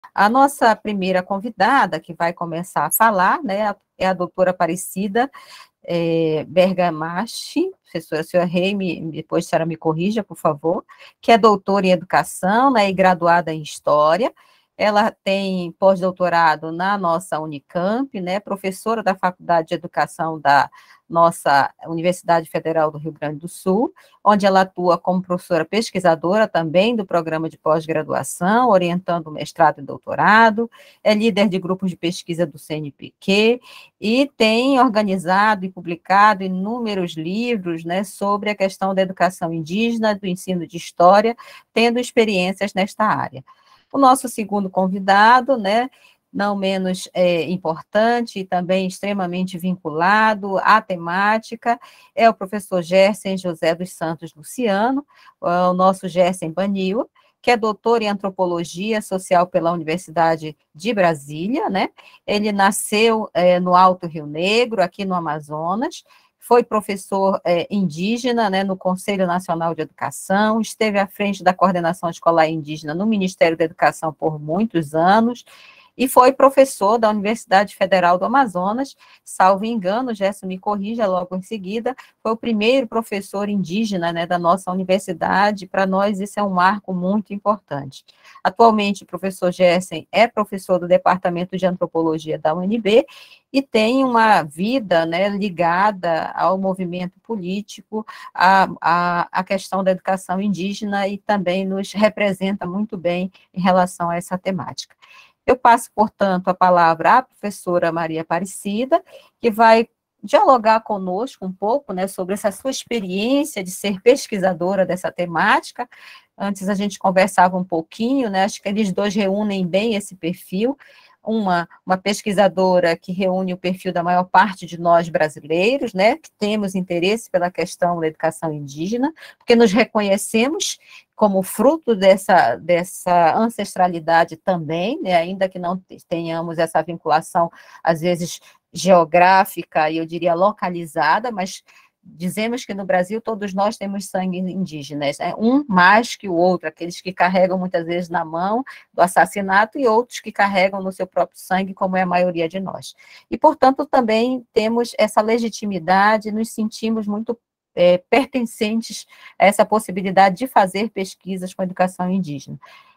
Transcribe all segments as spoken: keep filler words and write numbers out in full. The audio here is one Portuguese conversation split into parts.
A nossa primeira convidada, que vai começar a falar, né, é a doutora Aparecida é, Bergamaschi, professora, a senhora Rei, me, depois a senhora me corrija, por favor, que é doutora em Educação, né, e graduada em História. Ela tem pós-doutorado na nossa Unicamp, né, professora da Faculdade de Educação da nossa Universidade Federal do Rio Grande do Sul, onde ela atua como professora pesquisadora também do programa de pós-graduação, orientando o mestrado e doutorado, é líder de grupos de pesquisa do C N P Q e tem organizado e publicado inúmeros livros, né, sobre a questão da educação indígena, do ensino de história, tendo experiências nesta área. O nosso segundo convidado, né, não menos é, importante e também extremamente vinculado à temática, é o professor Gersen José dos Santos Luciano, o nosso Gersen Banil, que é doutor em Antropologia Social pela Universidade de Brasília, né? Ele nasceu é, no Alto Rio Negro, aqui no Amazonas, foi professor é, indígena, né, no Conselho Nacional de Educação, esteve à frente da coordenação escolar indígena no Ministério da Educação por muitos anos, e foi professor da Universidade Federal do Amazonas, salvo engano, Gerson me corrija logo em seguida, foi o primeiro professor indígena, né, da nossa universidade. Para nós isso é um marco muito importante. Atualmente o professor Gerson é professor do Departamento de Antropologia da U N B e tem uma vida, né, ligada ao movimento político, à, à, à questão da educação indígena, e também nos representa muito bem em relação a essa temática. Eu passo, portanto, a palavra à professora Maria Aparecida, que vai dialogar conosco um pouco, né, sobre essa sua experiência de ser pesquisadora dessa temática. Antes a gente conversava um pouquinho, né, acho que eles dois reúnem bem esse perfil, uma, uma pesquisadora que reúne o perfil da maior parte de nós brasileiros, né, que temos interesse pela questão da educação indígena, porque nos reconhecemos como fruto dessa, dessa ancestralidade também, né, ainda que não tenhamos essa vinculação, às vezes, geográfica e, eu diria, localizada, mas dizemos que no Brasil todos nós temos sangue indígenas, né? Um mais que o outro, aqueles que carregam muitas vezes na mão do assassinato e outros que carregam no seu próprio sangue, como é a maioria de nós. E, portanto, também temos essa legitimidade, nos sentimos muito é, pertencentes a essa possibilidade de fazer pesquisas com a educação indígena.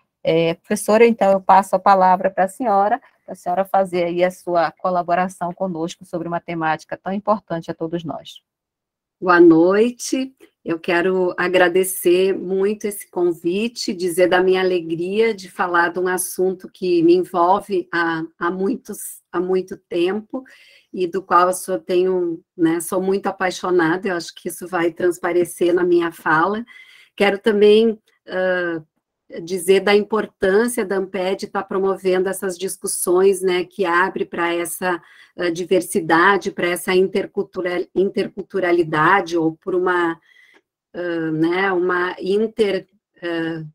É, professora, então, eu passo a palavra para a senhora, para a senhora fazer aí a sua colaboração conosco sobre uma temática tão importante a todos nós. Boa noite, eu quero agradecer muito esse convite, dizer da minha alegria de falar de um assunto que me envolve há, há, muitos, há muito tempo e do qual eu sou, tenho, né, sou muito apaixonada, eu acho que isso vai transparecer na minha fala. Quero também uh, dizer da importância da Amped estar promovendo essas discussões, né, que abre para essa uh, diversidade, para essa intercultural, interculturalidade, ou por uma, uh, né, uma inter... Uh,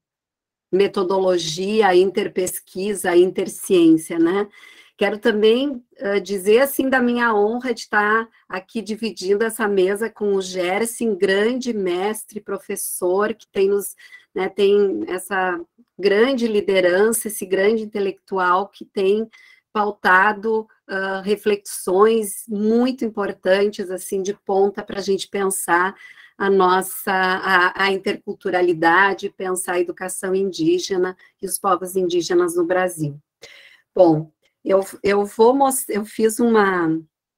metodologia, interpesquisa, interciência, né? Quero também uh, dizer, assim, da minha honra de estar aqui dividindo essa mesa com o Gerson, grande mestre, professor, que tem, nos, né, tem essa grande liderança, esse grande intelectual que tem pautado uh, reflexões muito importantes, assim, de ponta para a gente pensar a nossa, a, a interculturalidade, pensar a educação indígena e os povos indígenas no Brasil. Bom, eu, eu vou mostrar, eu fiz uma,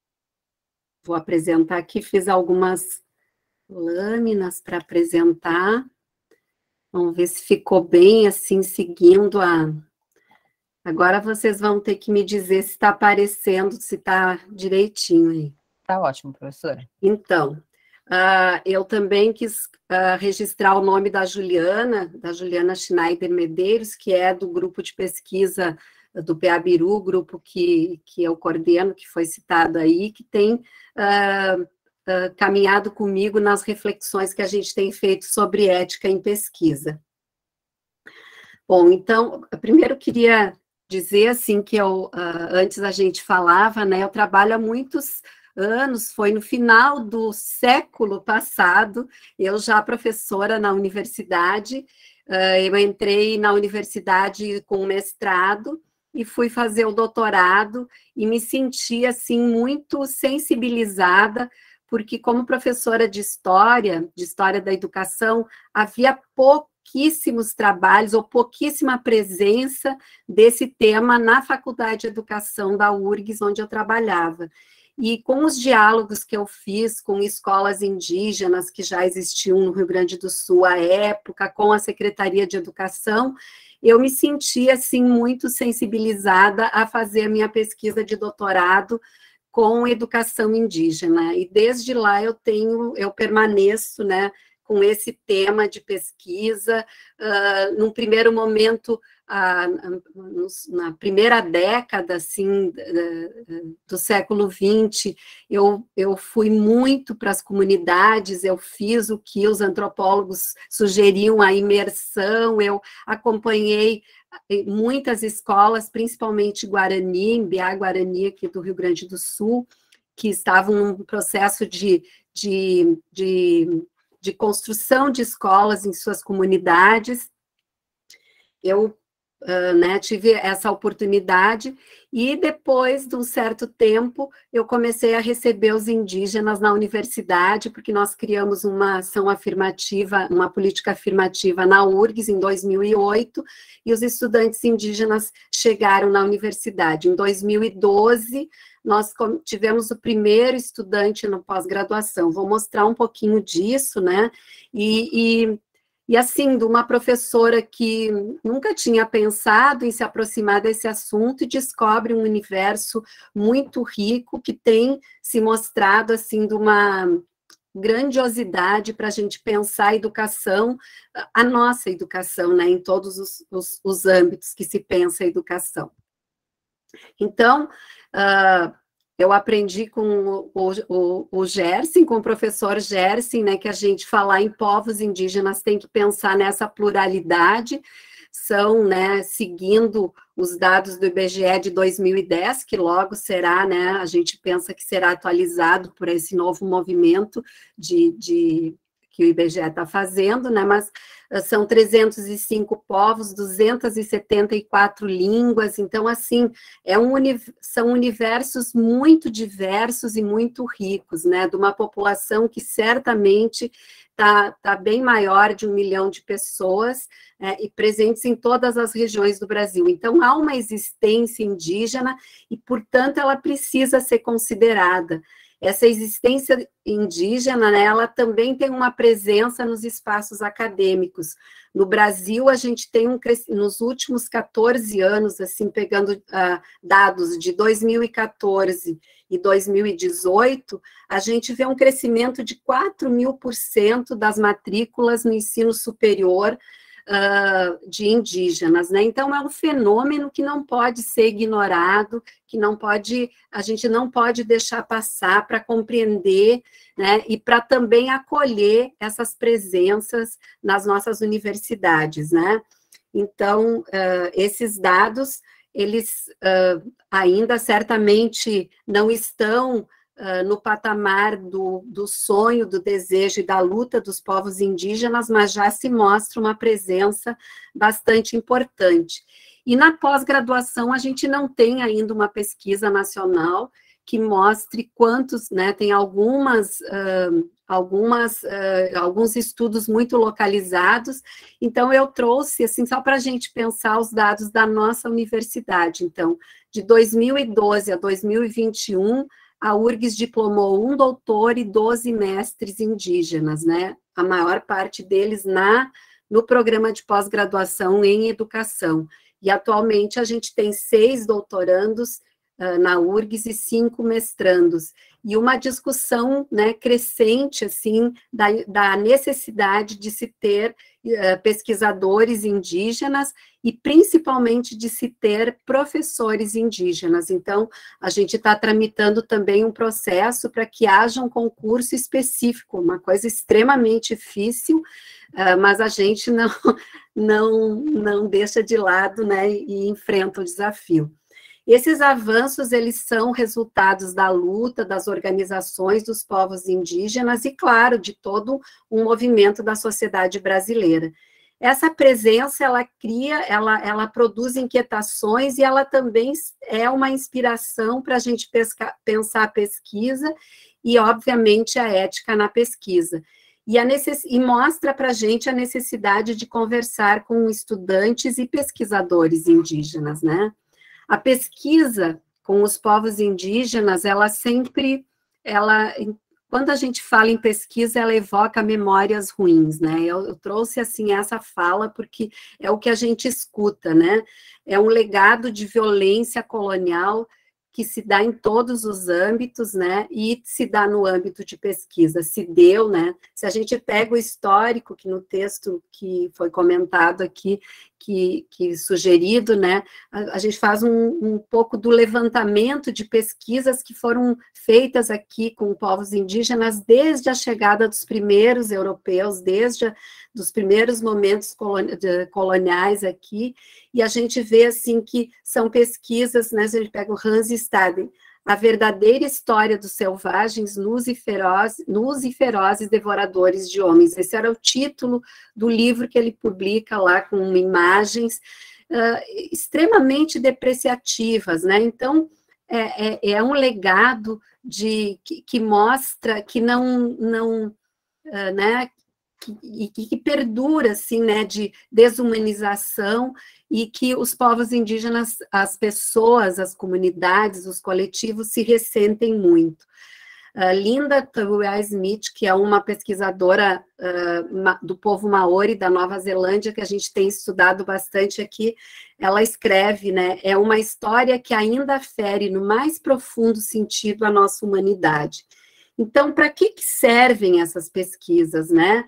vou apresentar aqui, fiz algumas lâminas para apresentar, vamos ver se ficou bem, assim, seguindo a... Agora vocês vão ter que me dizer se está aparecendo, se está direitinho aí. Está ótimo, professora. Então, Uh, eu também quis uh, registrar o nome da Juliana, da Juliana Schneider Medeiros, que é do grupo de pesquisa do PEABIRU, grupo que, que eu coordeno, que foi citado aí, que tem uh, uh, caminhado comigo nas reflexões que a gente tem feito sobre ética em pesquisa. Bom, então, primeiro eu queria dizer, assim, que eu, uh, antes a gente falava, né, eu trabalho há muitos anos, foi no final do século passado, eu já professora na universidade, eu entrei na universidade com mestrado e fui fazer o doutorado e me senti, assim, muito sensibilizada, porque como professora de história, de história da educação, havia pouquíssimos trabalhos ou pouquíssima presença desse tema na Faculdade de Educação da U R G S, onde eu trabalhava. E com os diálogos que eu fiz com escolas indígenas que já existiam no Rio Grande do Sul à época, com a Secretaria de Educação, eu me senti, assim, muito sensibilizada a fazer a minha pesquisa de doutorado com educação indígena. E desde lá eu tenho, eu permaneço, né, com esse tema de pesquisa. Uh, num primeiro momento, uh, na primeira década, assim, do século vinte, eu, eu fui muito para as comunidades, eu fiz o que os antropólogos sugeriam, a imersão, eu acompanhei muitas escolas, principalmente Guarani, Biá Guarani, aqui do Rio Grande do Sul, que estavam num processo de, de, de, de construção de escolas em suas comunidades. Eu uh, né, tive essa oportunidade, e depois de um certo tempo, eu comecei a receber os indígenas na universidade, porque nós criamos uma ação afirmativa, uma política afirmativa na U R G S em dois mil e oito, e os estudantes indígenas chegaram na universidade. Em dois mil e doze, nós tivemos o primeiro estudante no pós-graduação. Vou mostrar um pouquinho disso, né? E... e E assim, de uma professora que nunca tinha pensado em se aproximar desse assunto e descobre um universo muito rico que tem se mostrado, assim, de uma grandiosidade para a gente pensar a educação, a nossa educação, né, em todos os, os, os âmbitos que se pensa a educação. Então, uh, eu aprendi com o, o, o Gerson, com o professor Gerson, né, que a gente falar em povos indígenas tem que pensar nessa pluralidade. São, né, seguindo os dados do I B G E de dois mil e dez, que logo será, né, a gente pensa que será atualizado por esse novo movimento de, de que o I B G E está fazendo, né, mas são trezentos e cinco povos, duzentas e setenta e quatro línguas, então, assim, é um, são universos muito diversos e muito ricos, né, de uma população que certamente está tá bem maior de um milhão de pessoas, é, e presentes em todas as regiões do Brasil. Então, há uma existência indígena e, portanto, ela precisa ser considerada. Essa existência indígena, né, ela também tem uma presença nos espaços acadêmicos. No Brasil, a gente tem um nos últimos quatorze anos, assim, pegando uh, dados de dois mil e quatorze e dois mil e dezoito, a gente vê um crescimento de quatro mil por cento das matrículas no ensino superior Uh, de indígenas, né? Então, é um fenômeno que não pode ser ignorado, que não pode, a gente não pode deixar passar para compreender, né? E para também acolher essas presenças nas nossas universidades, né? Então, uh, esses dados, eles uh, ainda certamente não estão Uh, no patamar do, do sonho, do desejo e da luta dos povos indígenas, mas já se mostra uma presença bastante importante. E na pós-graduação, a gente não tem ainda uma pesquisa nacional que mostre quantos, né, tem algumas, uh, algumas, uh, alguns estudos muito localizados, então eu trouxe, assim, só para a gente pensar os dados da nossa universidade. Então, de dois mil e doze a dois mil e vinte e um, a U R G S diplomou um doutor e doze mestres indígenas, né? A maior parte deles na, no programa de pós-graduação em educação. E atualmente a gente tem seis doutorandos uh, na U R G S e cinco mestrandos. E uma discussão, né, crescente, assim, da, da necessidade de se ter uh, pesquisadores indígenas e principalmente de se ter professores indígenas. Então, a gente está tramitando também um processo para que haja um concurso específico, uma coisa extremamente difícil, uh, mas a gente não, não, não deixa de lado, né, e enfrenta o desafio. Esses avanços, eles são resultados da luta das organizações dos povos indígenas e, claro, de todo um movimento da sociedade brasileira. essa presença, ela cria, ela, ela produz inquietações e ela também é uma inspiração para a gente pesca, pensar a pesquisa e, obviamente, a ética na pesquisa. E, a necess, e mostra para a gente a necessidade de conversar com estudantes e pesquisadores indígenas, né? A pesquisa com os povos indígenas, ela sempre, ela... Quando a gente fala em pesquisa, ela evoca memórias ruins, né? Eu, eu trouxe, assim, essa fala porque é o que a gente escuta, né? É um legado de violência colonial que se dá em todos os âmbitos, né? E se dá no âmbito de pesquisa. Se deu, né? Se a gente pega o histórico, que no texto que foi comentado aqui, que, que sugerido, né? A, a gente faz um, um pouco do levantamento de pesquisas que foram feitas aqui com povos indígenas desde a chegada dos primeiros europeus, desde a, dos primeiros momentos coloniais aqui, e a gente vê, assim, que são pesquisas, né, a gente pega o Hans Staden, a verdadeira história dos selvagens nus e, ferozes, nus e ferozes devoradores de homens. Esse era o título do livro que ele publica lá, com imagens uh, extremamente depreciativas, né? Então, é, é, é um legado de, que, que mostra que não... não uh, né, e que, que perdura, assim, né, de desumanização, e que os povos indígenas, as pessoas, as comunidades, os coletivos se ressentem muito. Uh, Linda Turuai-Smith, que é uma pesquisadora uh, do povo maori da Nova Zelândia, que a gente tem estudado bastante aqui, ela escreve, né, é uma história que ainda fere no mais profundo sentido a nossa humanidade. Então, para que, que servem essas pesquisas, né?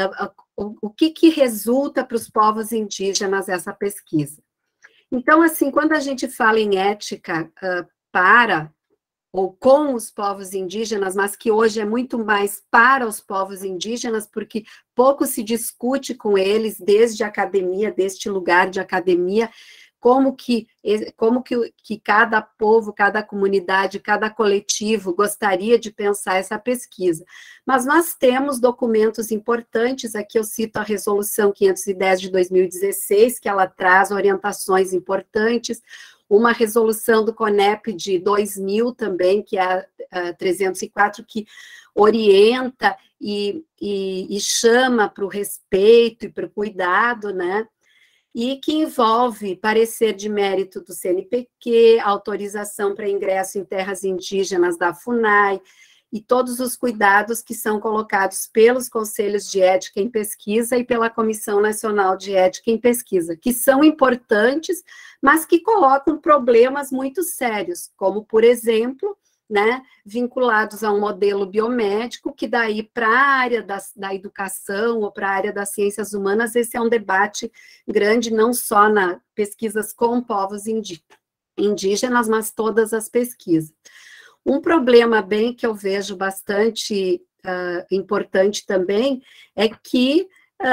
O que, que resulta para os povos indígenas essa pesquisa? Então, assim, quando a gente fala em ética uh, para ou com os povos indígenas, mas que hoje é muito mais para os povos indígenas, porque pouco se discute com eles desde a academia, deste lugar de academia, como que, como que, que cada povo, cada comunidade, cada coletivo gostaria de pensar essa pesquisa. Mas nós temos documentos importantes, aqui eu cito a Resolução quinhentos e dez de dois mil e dezesseis, que ela traz orientações importantes, uma resolução do CONEP de dois mil também, que é a, a trezentos e quatro, que orienta e, e, e chama para o respeito e para o cuidado, né? E que envolve parecer de mérito do C N P Q, autorização para ingresso em terras indígenas da FUNAI, e todos os cuidados que são colocados pelos Conselhos de Ética em Pesquisa e pela Comissão Nacional de Ética em Pesquisa, que são importantes, mas que colocam problemas muito sérios, como, por exemplo, né, vinculados a um modelo biomédico, que daí para a área da, da educação ou para a área das ciências humanas, esse é um debate grande, não só nas pesquisas com povos indí indígenas, mas todas as pesquisas. Um problema bem que eu vejo bastante uh, importante também é que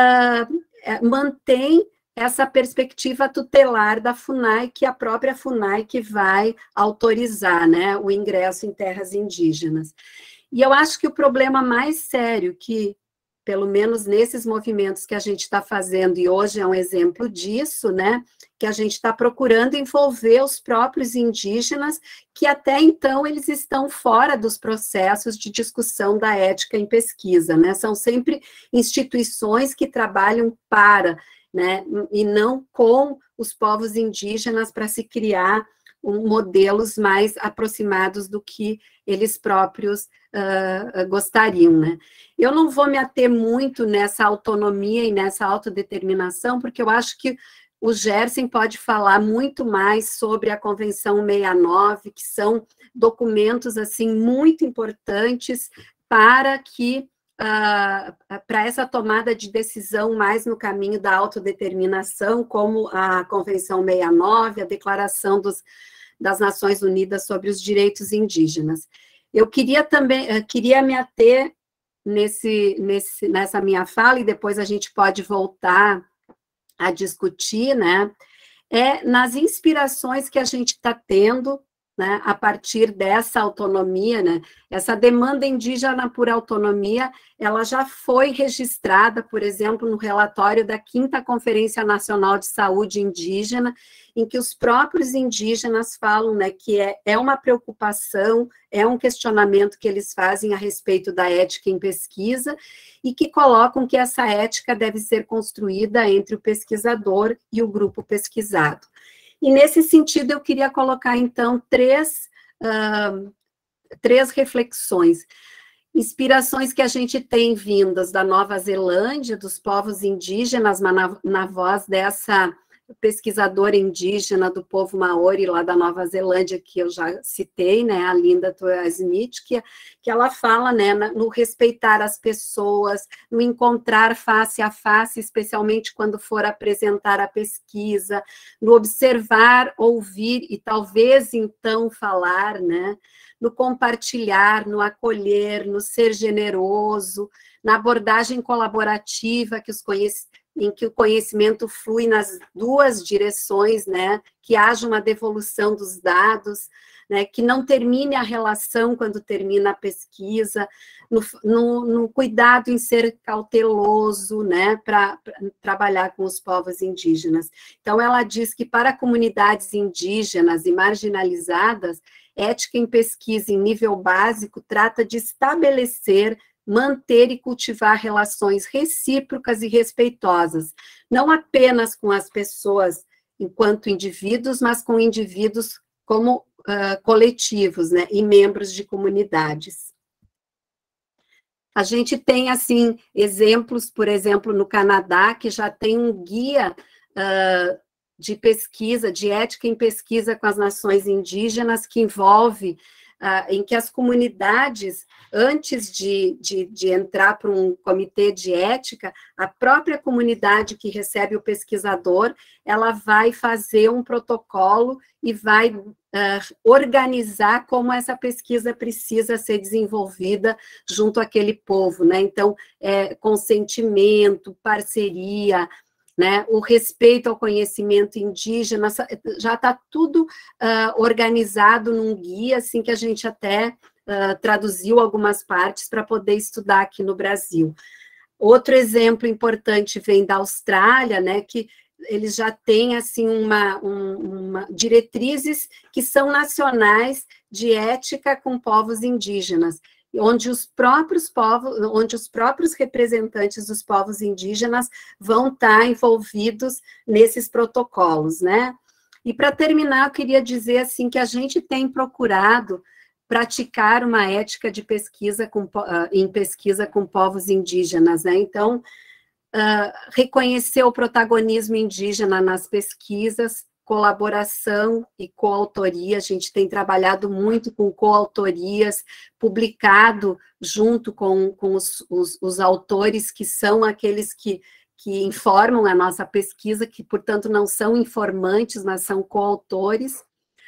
uh, mantém essa perspectiva tutelar da FUNAI, que é a própria FUNAI que vai autorizar, né, o ingresso em terras indígenas. E eu acho que o problema mais sério que, pelo menos nesses movimentos que a gente está fazendo, e hoje é um exemplo disso, né, que a gente está procurando envolver os próprios indígenas, que até então eles estão fora dos processos de discussão da ética em pesquisa, né, são sempre instituições que trabalham para, né, e não com os povos indígenas para se criar um, modelos mais aproximados do que eles próprios uh, gostariam, né. Eu não vou me ater muito nessa autonomia e nessa autodeterminação, porque eu acho que o Gerson pode falar muito mais sobre a Convenção sessenta e nove, que são documentos, assim, muito importantes para que Uh, para essa tomada de decisão mais no caminho da autodeterminação, como a Convenção sessenta e nove, a Declaração dos, das Nações Unidas sobre os Direitos Indígenas. Eu queria também, uh, queria me ater nesse, nesse, nessa minha fala, e depois a gente pode voltar a discutir, né, é nas inspirações que a gente está tendo né, a partir dessa autonomia, né, essa demanda indígena por autonomia, ela já foi registrada, por exemplo, no relatório da quinta Conferência Nacional de Saúde Indígena, em que os próprios indígenas falam, né, que é, é uma preocupação, é um questionamento que eles fazem a respeito da ética em pesquisa, e que colocam que essa ética deve ser construída entre o pesquisador e o grupo pesquisado. E, nesse sentido, eu queria colocar, então, três, uh, três reflexões. Inspirações que a gente tem vindas da Nova Zelândia, dos povos indígenas, na, na voz dessa pesquisadora indígena do povo Maori, lá da Nova Zelândia, que eu já citei, né, a Linda Toya-Smith, que, que ela fala, né, no respeitar as pessoas, no encontrar face a face, especialmente quando for apresentar a pesquisa, no observar, ouvir e talvez então falar, né, no compartilhar, no acolher, no ser generoso, na abordagem colaborativa que os conhecimentos, em que o conhecimento flui nas duas direções, né, que haja uma devolução dos dados, né, que não termine a relação quando termina a pesquisa, no, no, no cuidado em ser cauteloso, né, para trabalhar com os povos indígenas. Então, ela diz que para comunidades indígenas e marginalizadas, ética em pesquisa em nível básico trata de estabelecer, manter e cultivar relações recíprocas e respeitosas, não apenas com as pessoas enquanto indivíduos, mas com indivíduos como uh, coletivos, né, e membros de comunidades. A gente tem, assim, exemplos, por exemplo, no Canadá, que já tem um guia uh, de pesquisa, de ética em pesquisa com as nações indígenas, que envolve Uh, em que as comunidades, antes de, de, de entrar para um comitê de ética, a própria comunidade que recebe o pesquisador, ela vai fazer um protocolo e vai uh, organizar como essa pesquisa precisa ser desenvolvida junto àquele povo, né? Então, é, consentimento, parceria, né, o respeito ao conhecimento indígena, já está tudo uh, organizado num guia, assim, que a gente até uh, traduziu algumas partes para poder estudar aqui no Brasil. Outro exemplo importante vem da Austrália, né, que eles já têm, assim, uma, um, uma diretrizes que são nacionais de ética com povos indígenas, onde os próprios povos, onde os próprios representantes dos povos indígenas vão estar envolvidos nesses protocolos, né? E para terminar, eu queria dizer assim que a gente tem procurado praticar uma ética de pesquisa com, uh, em pesquisa com povos indígenas, né? Então, uh, reconhecer o protagonismo indígena nas pesquisas, colaboração e coautoria, a gente tem trabalhado muito com coautorias, publicado junto com, com os, os, os autores, que são aqueles que, que informam a nossa pesquisa, que, portanto, não são informantes, mas são coautores.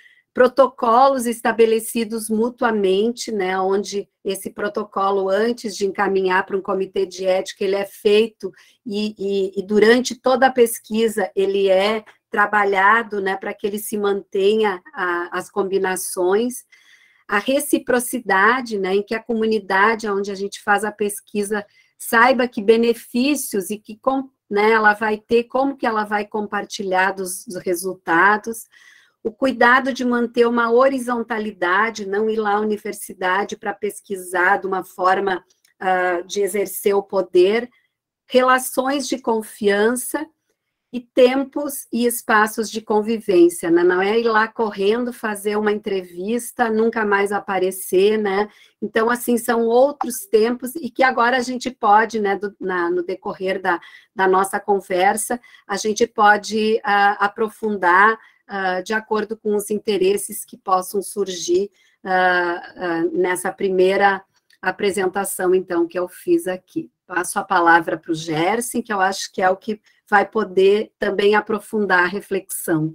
Protocolos estabelecidos mutuamente, né, onde esse protocolo, antes de encaminhar para um comitê de ética, ele é feito e, e, e durante toda a pesquisa ele é trabalhado, né, para que ele se mantenha a, as combinações, a reciprocidade, né, em que a comunidade onde a gente faz a pesquisa saiba que benefícios e que, né, ela vai ter, como que ela vai compartilhar dos, dos resultados, o cuidado de manter uma horizontalidade, não ir lá à universidade para pesquisar de uma forma uh, de exercer o poder, relações de confiança e tempos e espaços de convivência, né? Não é ir lá correndo, fazer uma entrevista, nunca mais aparecer, né? Então, assim, são outros tempos e que agora a gente pode, né, do, na, no decorrer da, da nossa conversa, a gente pode uh, aprofundar uh, de acordo com os interesses que possam surgir uh, uh, nessa primeira apresentação, então, que eu fiz aqui. Passo a palavra para o Gerson, que eu acho que é o que vai poder também aprofundar a reflexão.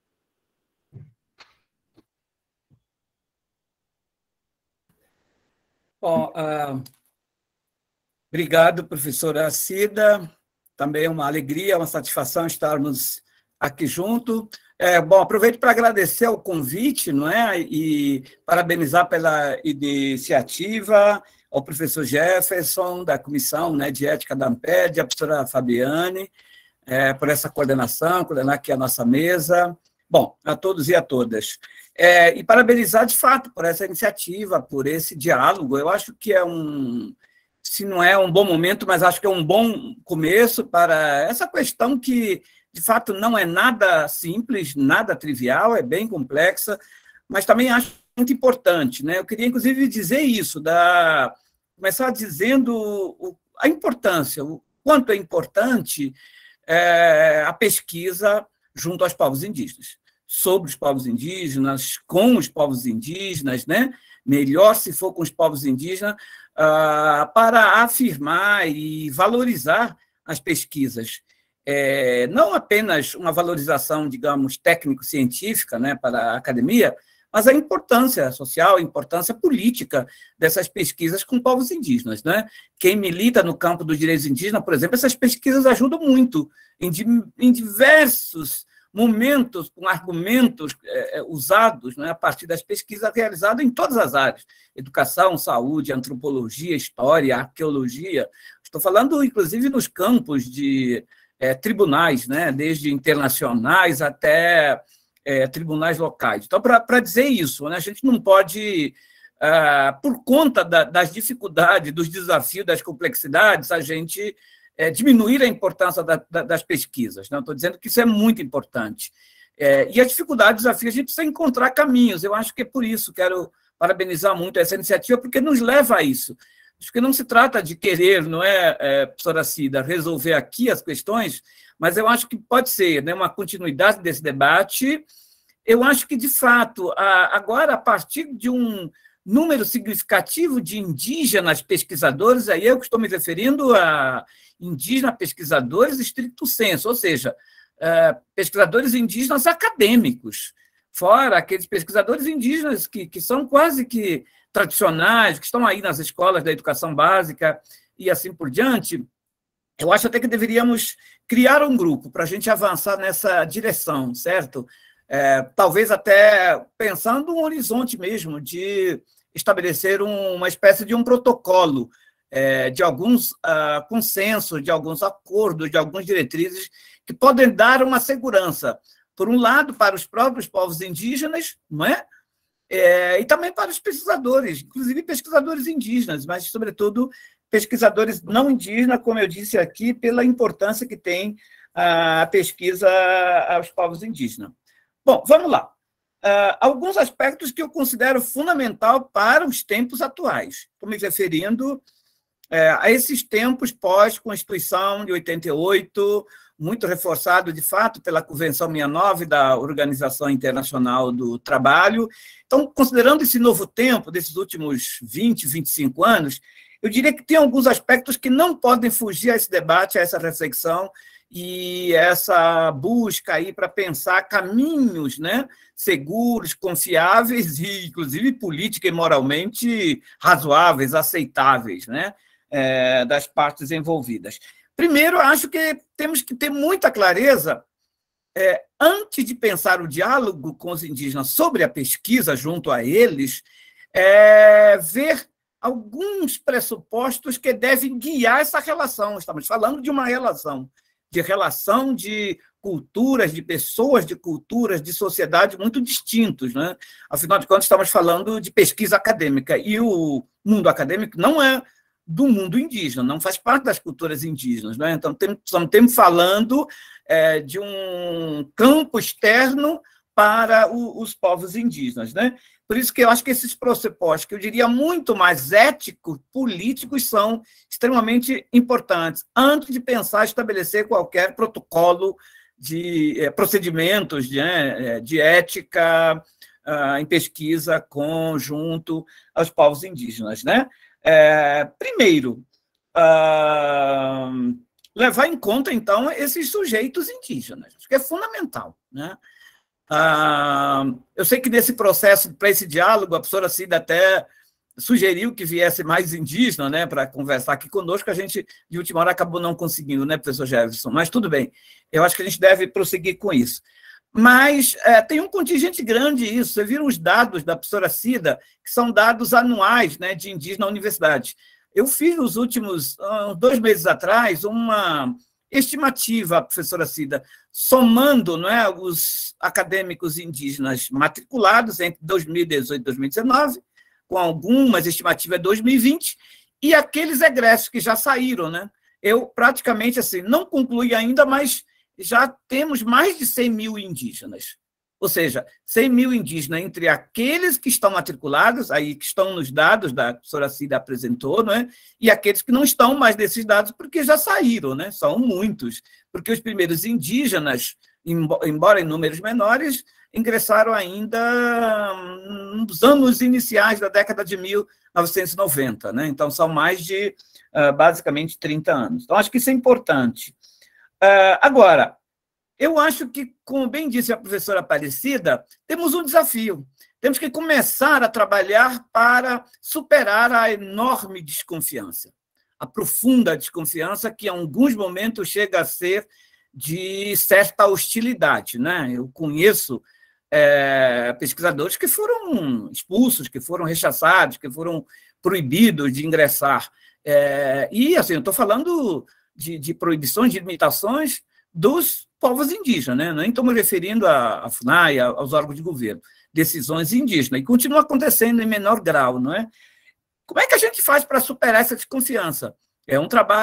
Bom, uh, obrigado, professora Cida. Também uma alegria, uma satisfação estarmos aqui junto. É, bom, aproveito para agradecer o convite, não é? E parabenizar pela iniciativa ao professor Jefferson, da Comissão, né, de Ética da ANPED, a professora Fabiane, é, por essa coordenação, coordenar aqui a nossa mesa. Bom, a todos e a todas. É, e parabenizar, de fato, por essa iniciativa, por esse diálogo. Eu acho que é um, se não é um bom momento, mas acho que é um bom começo para essa questão que, de fato, não é nada simples, nada trivial, é bem complexa, mas também acho muito importante, né? Eu queria, inclusive, dizer isso, da, começar dizendo o, a importância, o quanto é importante é, a pesquisa junto aos povos indígenas, sobre os povos indígenas, com os povos indígenas, né? Melhor se for com os povos indígenas, uh, para afirmar e valorizar as pesquisas. É, não apenas uma valorização, digamos, técnico-científica, né, para a academia, mas a importância social, a importância política dessas pesquisas com povos indígenas, né? Quem milita no campo dos direitos indígenas, por exemplo, essas pesquisas ajudam muito em, em diversos momentos, com argumentos é, usados, né, a partir das pesquisas realizadas em todas as áreas, educação, saúde, antropologia, história, arqueologia. Estou falando, inclusive, nos campos de É, tribunais, né, desde internacionais até é, tribunais locais. Então, para dizer isso, né, a gente não pode, ah, por conta da, das dificuldades, dos desafios, das complexidades, a gente é, diminuir a importância da, da, das pesquisas. Né? Estou dizendo que isso é muito importante. É, e as dificuldades, desafios, a gente precisa encontrar caminhos. Eu acho que é por isso, quero parabenizar muito essa iniciativa, porque nos leva a isso. Acho que não se trata de querer, não é, é, professora Cida, resolver aqui as questões, mas eu acho que pode ser, né, uma continuidade desse debate. Eu acho que, de fato, a, agora, a partir de um número significativo de indígenas pesquisadores, aí eu estou me referindo a indígenas pesquisadores estricto sensu, ou seja, é, pesquisadores indígenas acadêmicos, fora aqueles pesquisadores indígenas que, que são quase que tradicionais, que estão aí nas escolas da educação básica e assim por diante. Eu acho até que deveríamos criar um grupo para a gente avançar nessa direção, certo? É, talvez até pensando um horizonte mesmo de estabelecer um, uma espécie de um protocolo, é, de alguns uh, consensos, de alguns acordos, de algumas diretrizes que podem dar uma segurança, por um lado, para os próprios povos indígenas, não é? É, e também para os pesquisadores, inclusive pesquisadores indígenas, mas, sobretudo, pesquisadores não indígenas, como eu disse aqui, pela importância que tem a pesquisa aos povos indígenas. Bom, vamos lá. Uh, alguns aspectos que eu considero fundamental para os tempos atuais. Estou me referindo é, a esses tempos pós-Constituição de oitenta e oito, muito reforçado, de fato, pela Convenção sessenta e nove da Organização Internacional do Trabalho. Então, considerando esse novo tempo, desses últimos vinte, vinte e cinco anos, eu diria que tem alguns aspectos que não podem fugir a esse debate, a essa reflexão e essa busca aí para pensar caminhos, né, seguros, confiáveis e, inclusive, política e moralmente razoáveis, aceitáveis, né, é, das partes envolvidas. Primeiro, acho que temos que ter muita clareza, é, antes de pensar o diálogo com os indígenas sobre a pesquisa junto a eles, é, ver alguns pressupostos que devem guiar essa relação. Estamos falando de uma relação, de relação de culturas, de pessoas, de culturas, de sociedades muito distintos, né? Afinal de contas, estamos falando de pesquisa acadêmica, e o mundo acadêmico não é do mundo indígena, não faz parte das culturas indígenas, né? Então, estamos falando é, de um campo externo para o, os povos indígenas, né? Por isso que eu acho que esses pressupostos, que eu diria muito mais éticos, políticos, são extremamente importantes, antes de pensar em estabelecer qualquer protocolo de é, procedimentos de, é, de ética uh, em pesquisa conjunto aos povos indígenas, né? É, primeiro, uh, levar em conta, então, esses sujeitos indígenas, acho que é fundamental, né? Uh, eu sei que nesse processo, para esse diálogo, a professora Cida até sugeriu que viesse mais indígena, né, para conversar aqui conosco, a gente, de última hora, acabou não conseguindo, né, professor Jefferson? Mas tudo bem, eu acho que a gente deve prosseguir com isso. Mas é, tem um contingente grande isso. Você viram os dados da professora Cida, que são dados anuais, né, de indígena na universidade. Eu fiz, nos últimos dois meses atrás, uma estimativa, professora Cida, somando, não é, os acadêmicos indígenas matriculados entre dois mil e dezoito e dois mil e dezenove, com algumas estimativas de dois mil e vinte, e aqueles egressos que já saíram. Né? Eu, praticamente, assim, não concluí ainda, mas já temos mais de cem mil indígenas. Ou seja, cem mil indígenas entre aqueles que estão matriculados, aí que estão nos dados da professora Cida apresentou, não é? E aqueles que não estão mais nesses dados porque já saíram, né? São muitos, porque os primeiros indígenas, embora em números menores, ingressaram ainda nos anos iniciais da década de mil novecentos e noventa, né? Então, são mais de, basicamente, trinta anos. Então, acho que isso é importante. Agora, eu acho que, como bem disse a professora Aparecida, temos um desafio. Temos que começar a trabalhar para superar a enorme desconfiança, a profunda desconfiança que, em alguns momentos, chega a ser de certa hostilidade. Né? Eu conheço é, pesquisadores que foram expulsos, que foram rechaçados, que foram proibidos de ingressar. É, e, assim, eu estou falando de, de proibições, de limitações dos povos indígenas, né? Nem estou me referindo à, à FUNAI, aos órgãos de governo, decisões indígenas, e continua acontecendo em menor grau, não é? Como é que a gente faz para superar essa desconfiança? É um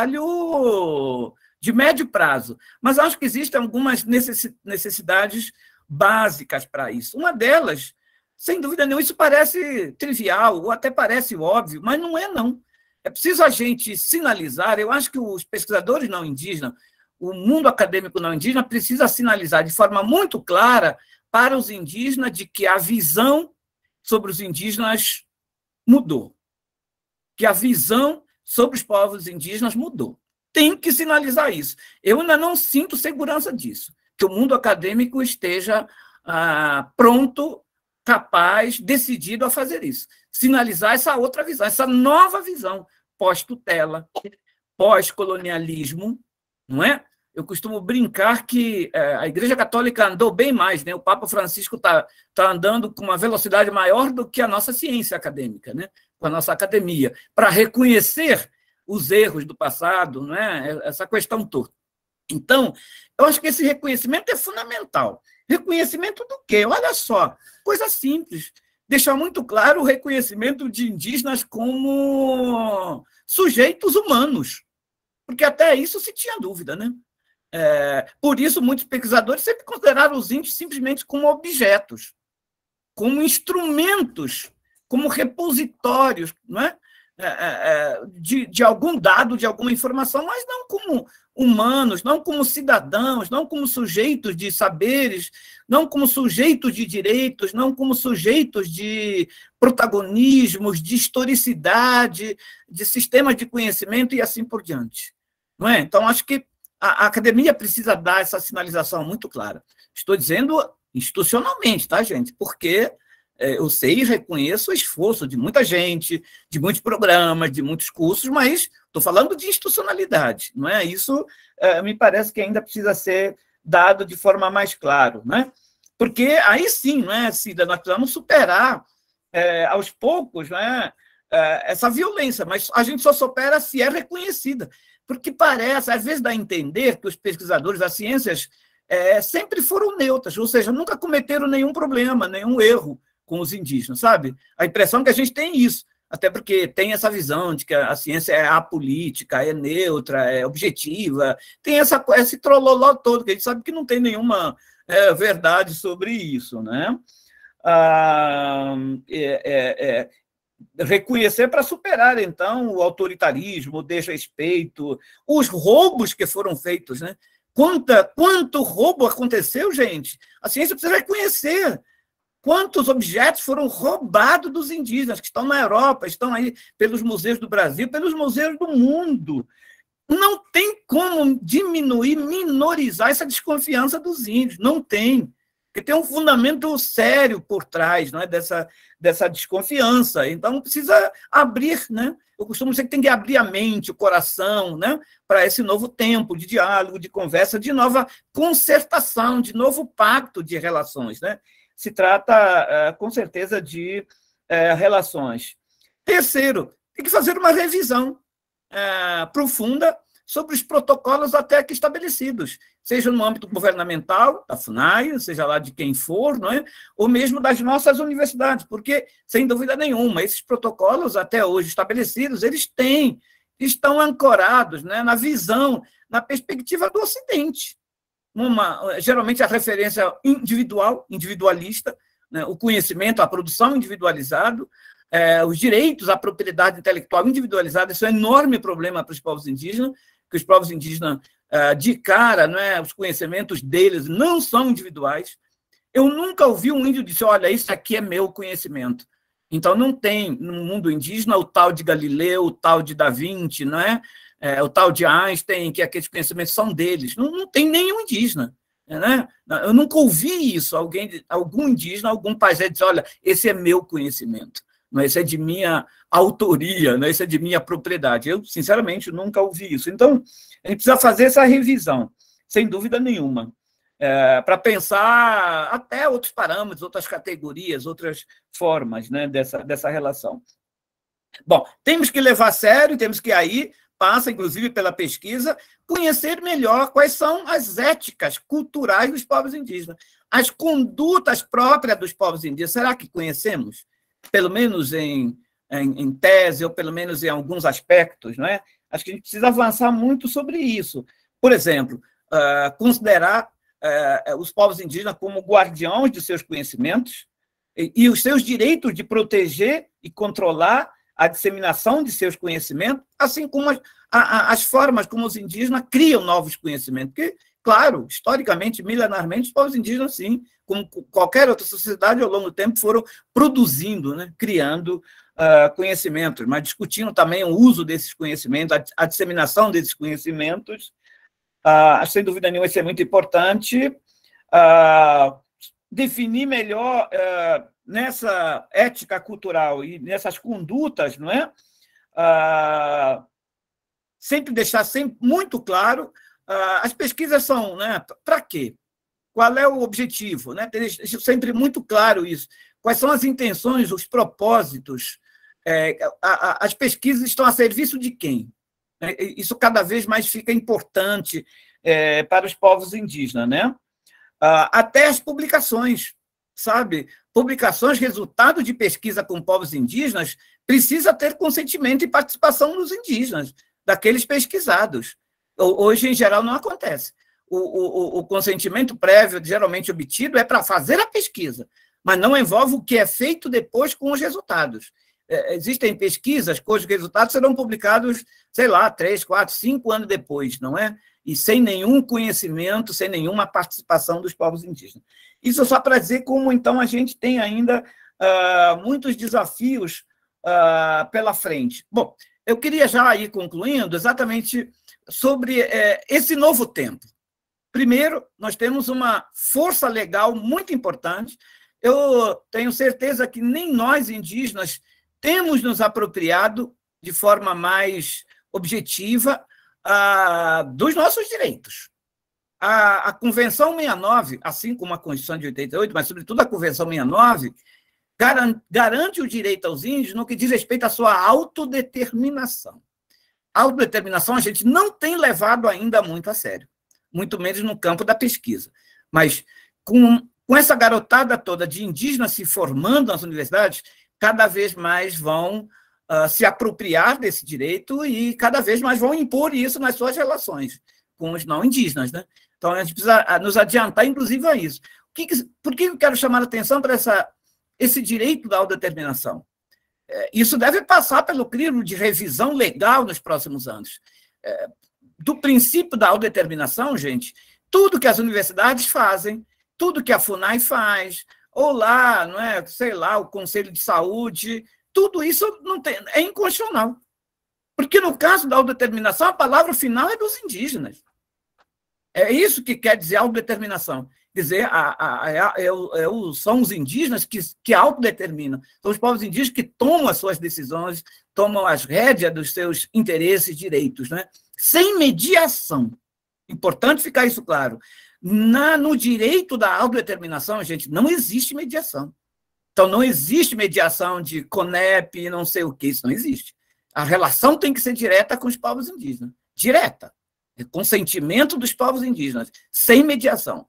trabalho de médio prazo, mas acho que existem algumas necessidades básicas para isso. Uma delas, sem dúvida nenhuma, isso parece trivial, ou até parece óbvio, mas não é, não. É preciso a gente sinalizar, eu acho que os pesquisadores não indígenas, o mundo acadêmico não indígena precisa sinalizar de forma muito clara para os indígenas de que a visão sobre os indígenas mudou, que a visão sobre os povos indígenas mudou. Tem que sinalizar isso. Eu ainda não sinto segurança disso, que o mundo acadêmico esteja ah, pronto, capaz, decidido a fazer isso. Sinalizar essa outra visão, essa nova visão, pós-tutela, pós-colonialismo, não é? Eu costumo brincar que a Igreja Católica andou bem mais, né? O Papa Francisco está tá andando com uma velocidade maior do que a nossa ciência acadêmica, né? Com a nossa academia, para reconhecer os erros do passado, não é? Essa questão toda. Então, eu acho que esse reconhecimento é fundamental. Reconhecimento do quê? Olha só, coisa simples. Deixar muito claro o reconhecimento de indígenas como sujeitos humanos, porque até isso se tinha dúvida, né? É, por isso, muitos pesquisadores sempre consideraram os índios simplesmente como objetos, como instrumentos, como repositórios, não é? É, é, de, de algum dado, de alguma informação, mas não como humanos, não como cidadãos, não como sujeitos de saberes, não como sujeitos de direitos, não como sujeitos de protagonismos, de historicidade, de sistemas de conhecimento e assim por diante. Não é? Então, acho que a academia precisa dar essa sinalização muito clara. Estou dizendo institucionalmente, tá, gente? Porque eu sei e reconheço o esforço de muita gente, de muitos programas, de muitos cursos, mas estou falando de institucionalidade, não é? Isso é, me parece que ainda precisa ser dado de forma mais clara, né? Porque aí sim, não é, Cida, nós precisamos superar é, aos poucos, não é, é, essa violência, mas a gente só supera se é reconhecida, porque parece, às vezes dá a entender que os pesquisadores das ciências é, sempre foram neutros, ou seja, nunca cometeram nenhum problema, nenhum erro com os indígenas, sabe? A impressão que a gente tem isso, até porque tem essa visão de que a ciência é apolítica, é neutra, é objetiva, tem essa, esse trololó todo, que a gente sabe que não tem nenhuma é, verdade sobre isso, né? Ah, é, é, é, reconhecer para superar, então, o autoritarismo, o desrespeito, os roubos que foram feitos, né? Quanta, quanto roubo aconteceu, gente? A ciência precisa reconhecer. Quantos objetos foram roubados dos indígenas, que estão na Europa, estão aí pelos museus do Brasil, pelos museus do mundo. Não tem como diminuir, minorizar essa desconfiança dos índios, não tem. porque tem um fundamento sério por trás, não é, dessa, dessa desconfiança. Então, precisa abrir, né? Eu costumo dizer que tem que abrir a mente, o coração, né, para esse novo tempo de diálogo, de conversa, de nova concertação, de novo pacto de relações, né? Se trata, com certeza, de relações. Terceiro, tem que fazer uma revisão profunda sobre os protocolos até aqui estabelecidos, seja no âmbito governamental, da FUNAI, seja lá de quem for, não é? Ou mesmo das nossas universidades, porque, sem dúvida nenhuma, esses protocolos até hoje estabelecidos, eles têm, estão ancorados, né, na visão, na perspectiva do Ocidente. Uma, geralmente a referência individual, individualista, né, o conhecimento, a produção individualizado, é, os direitos à propriedade intelectual individualizada, isso é um enorme problema para os povos indígenas, que os povos indígenas, de cara, não é, os conhecimentos deles não são individuais. Eu nunca ouvi um índio dizer, olha, isso aqui é meu conhecimento. Então, não tem no mundo indígena o tal de Galileu, o tal de Da Vinci, não é? É, o tal de Einstein, que aqueles conhecimentos são deles. Não, não tem nenhum indígena. Né? Eu nunca ouvi isso, alguém, algum indígena, algum pajé dizer, olha, esse é meu conhecimento. Não, esse é de minha autoria, não, esse é de minha propriedade. Eu, sinceramente, nunca ouvi isso. Então, a gente precisa fazer essa revisão, sem dúvida nenhuma, é, para pensar até outros parâmetros, outras categorias, outras formas, né, dessa, dessa relação. Bom, temos que levar a sério, temos que aí, passa, inclusive, pela pesquisa, conhecer melhor quais são as éticas culturais dos povos indígenas, as condutas próprias dos povos indígenas. Será que conhecemos? Pelo menos em, em, em tese, ou pelo menos em alguns aspectos, não é? Acho que a gente precisa avançar muito sobre isso. Por exemplo, uh, considerar uh, os povos indígenas como guardiões de seus conhecimentos e, e os seus direitos de proteger e controlar a disseminação de seus conhecimentos, assim como as, a, as formas como os indígenas criam novos conhecimentos. Porque, claro, historicamente, milenarmente, os povos indígenas, sim, como qualquer outra sociedade, ao longo do tempo, foram produzindo, né, criando uh, conhecimentos, mas discutindo também o uso desses conhecimentos, a, a disseminação desses conhecimentos. Uh, sem dúvida nenhuma, isso é muito importante. Uh, definir melhor uh, nessa ética cultural e nessas condutas, não é? Uh, sempre deixar sempre muito claro, uh, as pesquisas são, né, para quê? Qual é o objetivo? Né? Deixa sempre muito claro isso. Quais são as intenções, os propósitos? É, a, a, as pesquisas estão a serviço de quem? É, isso cada vez mais fica importante é, para os povos indígenas, né? Ah, até as publicações, sabe? Publicações, resultado de pesquisa com povos indígenas, precisa ter consentimento e participação dos indígenas, daqueles pesquisados. Hoje, em geral, não acontece. O, o, o consentimento prévio, geralmente obtido, é para fazer a pesquisa, mas não envolve o que é feito depois com os resultados. É, existem pesquisas cujos resultados serão publicados, sei lá, três, quatro, cinco anos depois, não é? E sem nenhum conhecimento, sem nenhuma participação dos povos indígenas. Isso só para dizer como, então, a gente tem ainda uh, muitos desafios uh, pela frente. Bom, eu queria já ir concluindo exatamente sobre uh, esse novo tempo. Primeiro, nós temos uma força legal muito importante. Eu tenho certeza que nem nós, indígenas, temos nos apropriado de forma mais objetiva ah, dos nossos direitos. A, a Convenção sessenta e nove, assim como a Constituição de oitenta e oito, mas, sobretudo, a Convenção sessenta e nove, garante, garante o direito aos índios no que diz respeito à sua autodeterminação. A autodeterminação a gente não tem levado ainda muito a sério, muito menos no campo da pesquisa. Mas, com, com essa garotada toda de indígenas se formando nas universidades, cada vez mais vão uh, se apropriar desse direito e cada vez mais vão impor isso nas suas relações com os não indígenas, né? Então, a gente precisa nos adiantar, inclusive, a isso. O que, por que eu quero chamar a atenção para essa, esse direito da autodeterminação? É, isso deve passar pelo crivo de revisão legal nos próximos anos. É, do princípio da autodeterminação, gente, tudo que as universidades fazem, tudo que a FUNAI faz, ou lá, não é, sei lá, o Conselho de Saúde, tudo isso não tem, é inconstitucional. Porque, no caso da autodeterminação, a palavra final é dos indígenas. É isso que quer dizer autodeterminação. Quer dizer, a, a, a, é o, é o, são os indígenas que, que autodeterminam, são os povos indígenas que tomam as suas decisões, tomam as rédeas dos seus interesses e direitos, né? Sem mediação. Importante ficar isso claro. Na, no direito da autodeterminação, gente, não existe mediação. Então, não existe mediação de CONEP, não sei o que, isso não existe. A relação tem que ser direta com os povos indígenas. Direta. É consentimento dos povos indígenas, sem mediação.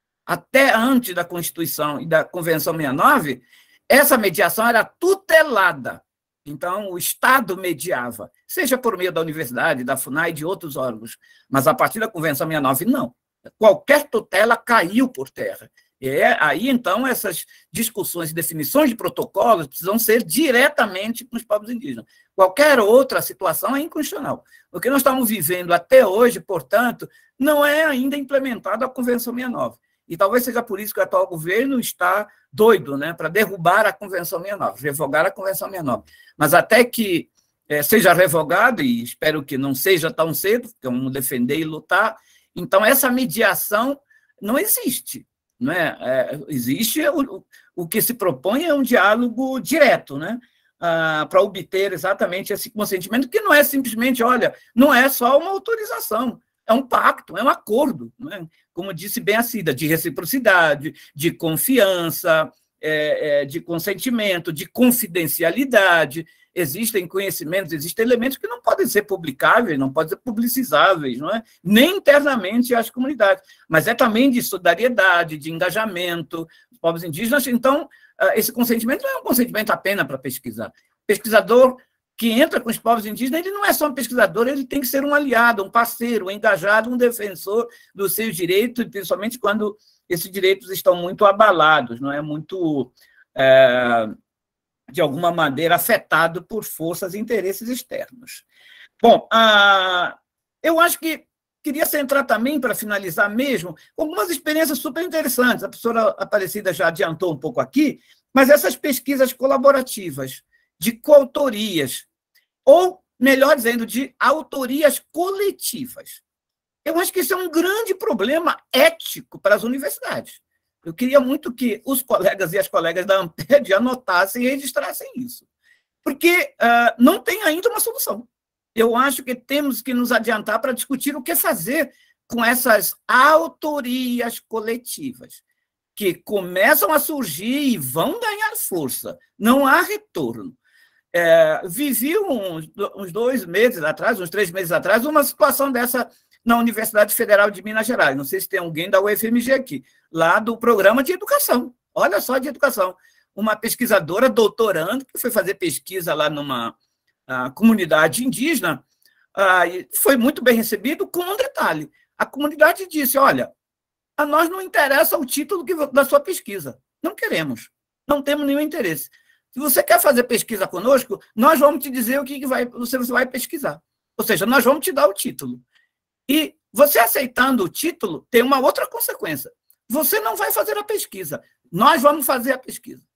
Até antes da Constituição e da Convenção sessenta e nove, essa mediação era tutelada. Então, o Estado mediava, seja por meio da universidade, da FUNAI e de outros órgãos. Mas, a partir da Convenção sessenta e nove, não. Qualquer tutela caiu por terra. E é, aí, então, essas discussões e definições de protocolos precisam ser diretamente com os povos indígenas. Qualquer outra situação é inconstitucional. O que nós estamos vivendo até hoje, portanto, não é ainda implementado a Convenção sessenta e nove. E talvez seja por isso que o atual governo está doido, né, para derrubar a Convenção sessenta e nove, revogar a Convenção sessenta e nove. Mas até que é, seja revogado, e espero que não seja tão cedo, porque vamos defender e lutar, então essa mediação não existe. Não é? É, existe o, o que se propõe é um diálogo direto, né, ah, para obter exatamente esse consentimento, que não é simplesmente, olha, não é só uma autorização, é um pacto, é um acordo, não é? Como disse bem a Cida, de reciprocidade, de confiança, é, é, de consentimento, de confidencialidade. Existem conhecimentos, existem elementos que não podem ser publicáveis, não podem ser publicizáveis, não é? Nem internamente às comunidades, mas é também de solidariedade, de engajamento dos povos indígenas. Então, esse consentimento não é um consentimento apenas para pesquisar. O pesquisador que entra com os povos indígenas, ele não é só um pesquisador, ele tem que ser um aliado, um parceiro, um engajado, um defensor dos seus direitos, principalmente quando esses direitos estão muito abalados, não é? Muito, é, de alguma maneira, afetado por forças e interesses externos. Bom, ah, eu acho que queria centrar também, para finalizar mesmo, algumas experiências super interessantes. A professora Aparecida já adiantou um pouco aqui, mas essas pesquisas colaborativas, de coautorias, ou, melhor dizendo, de autorias coletivas. Eu acho que isso é um grande problema ético para as universidades. Eu queria muito que os colegas e as colegas da ANPED anotassem e registrassem isso, porque uh, não tem ainda uma solução. Eu acho que temos que nos adiantar para discutir o que fazer com essas autorias coletivas, que começam a surgir e vão ganhar força. Não há retorno. É, vivi uns, uns dois meses atrás, uns três meses atrás, uma situação dessa na Universidade Federal de Minas Gerais. Não sei se tem alguém da U F M G aqui, lá do programa de educação. Olha só, de educação. Uma pesquisadora doutorando que foi fazer pesquisa lá numa a, comunidade indígena, a, e foi muito bem recebido, com um detalhe. A comunidade disse, olha, a nós não interessa o título que, da sua pesquisa. Não queremos. Não temos nenhum interesse. Se você quer fazer pesquisa conosco, nós vamos te dizer o que vai, você vai pesquisar. Ou seja, nós vamos te dar o título. E você aceitando o título, tem uma outra consequência. Você não vai fazer a pesquisa. Nós vamos fazer a pesquisa.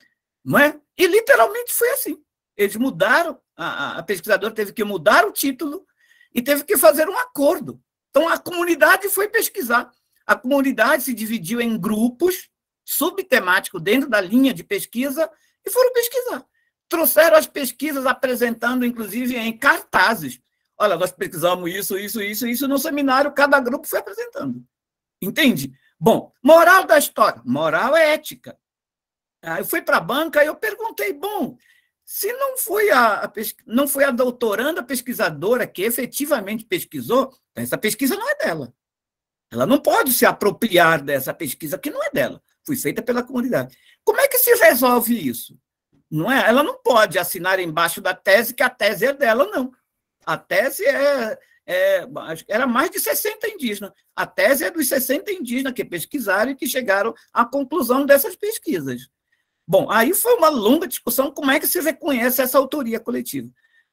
Não é? E literalmente foi assim. Eles mudaram, a, a pesquisadora teve que mudar o título e teve que fazer um acordo. Então, a comunidade foi pesquisar. A comunidade se dividiu em grupos subtemáticos dentro da linha de pesquisa e foram pesquisar. Trouxeram as pesquisas apresentando, inclusive, em cartazes. Olha, nós pesquisamos isso, isso, isso, isso. No seminário, cada grupo foi apresentando. Entende? Bom, moral da história. Moral é ética. Eu fui para a banca e eu perguntei, bom, se não foi a, a, não foi a doutoranda pesquisadora que efetivamente pesquisou, essa pesquisa não é dela. Ela não pode se apropriar dessa pesquisa que não é dela. Foi feita pela comunidade. Como é que se resolve isso? Não é? Ela não pode assinar embaixo da tese que a tese é dela, não. A tese é, é era mais de sessenta indígenas. A tese é dos sessenta indígenas que pesquisaram e que chegaram à conclusão dessas pesquisas. Bom, aí foi uma longa discussão como é que se reconhece essa autoria coletiva.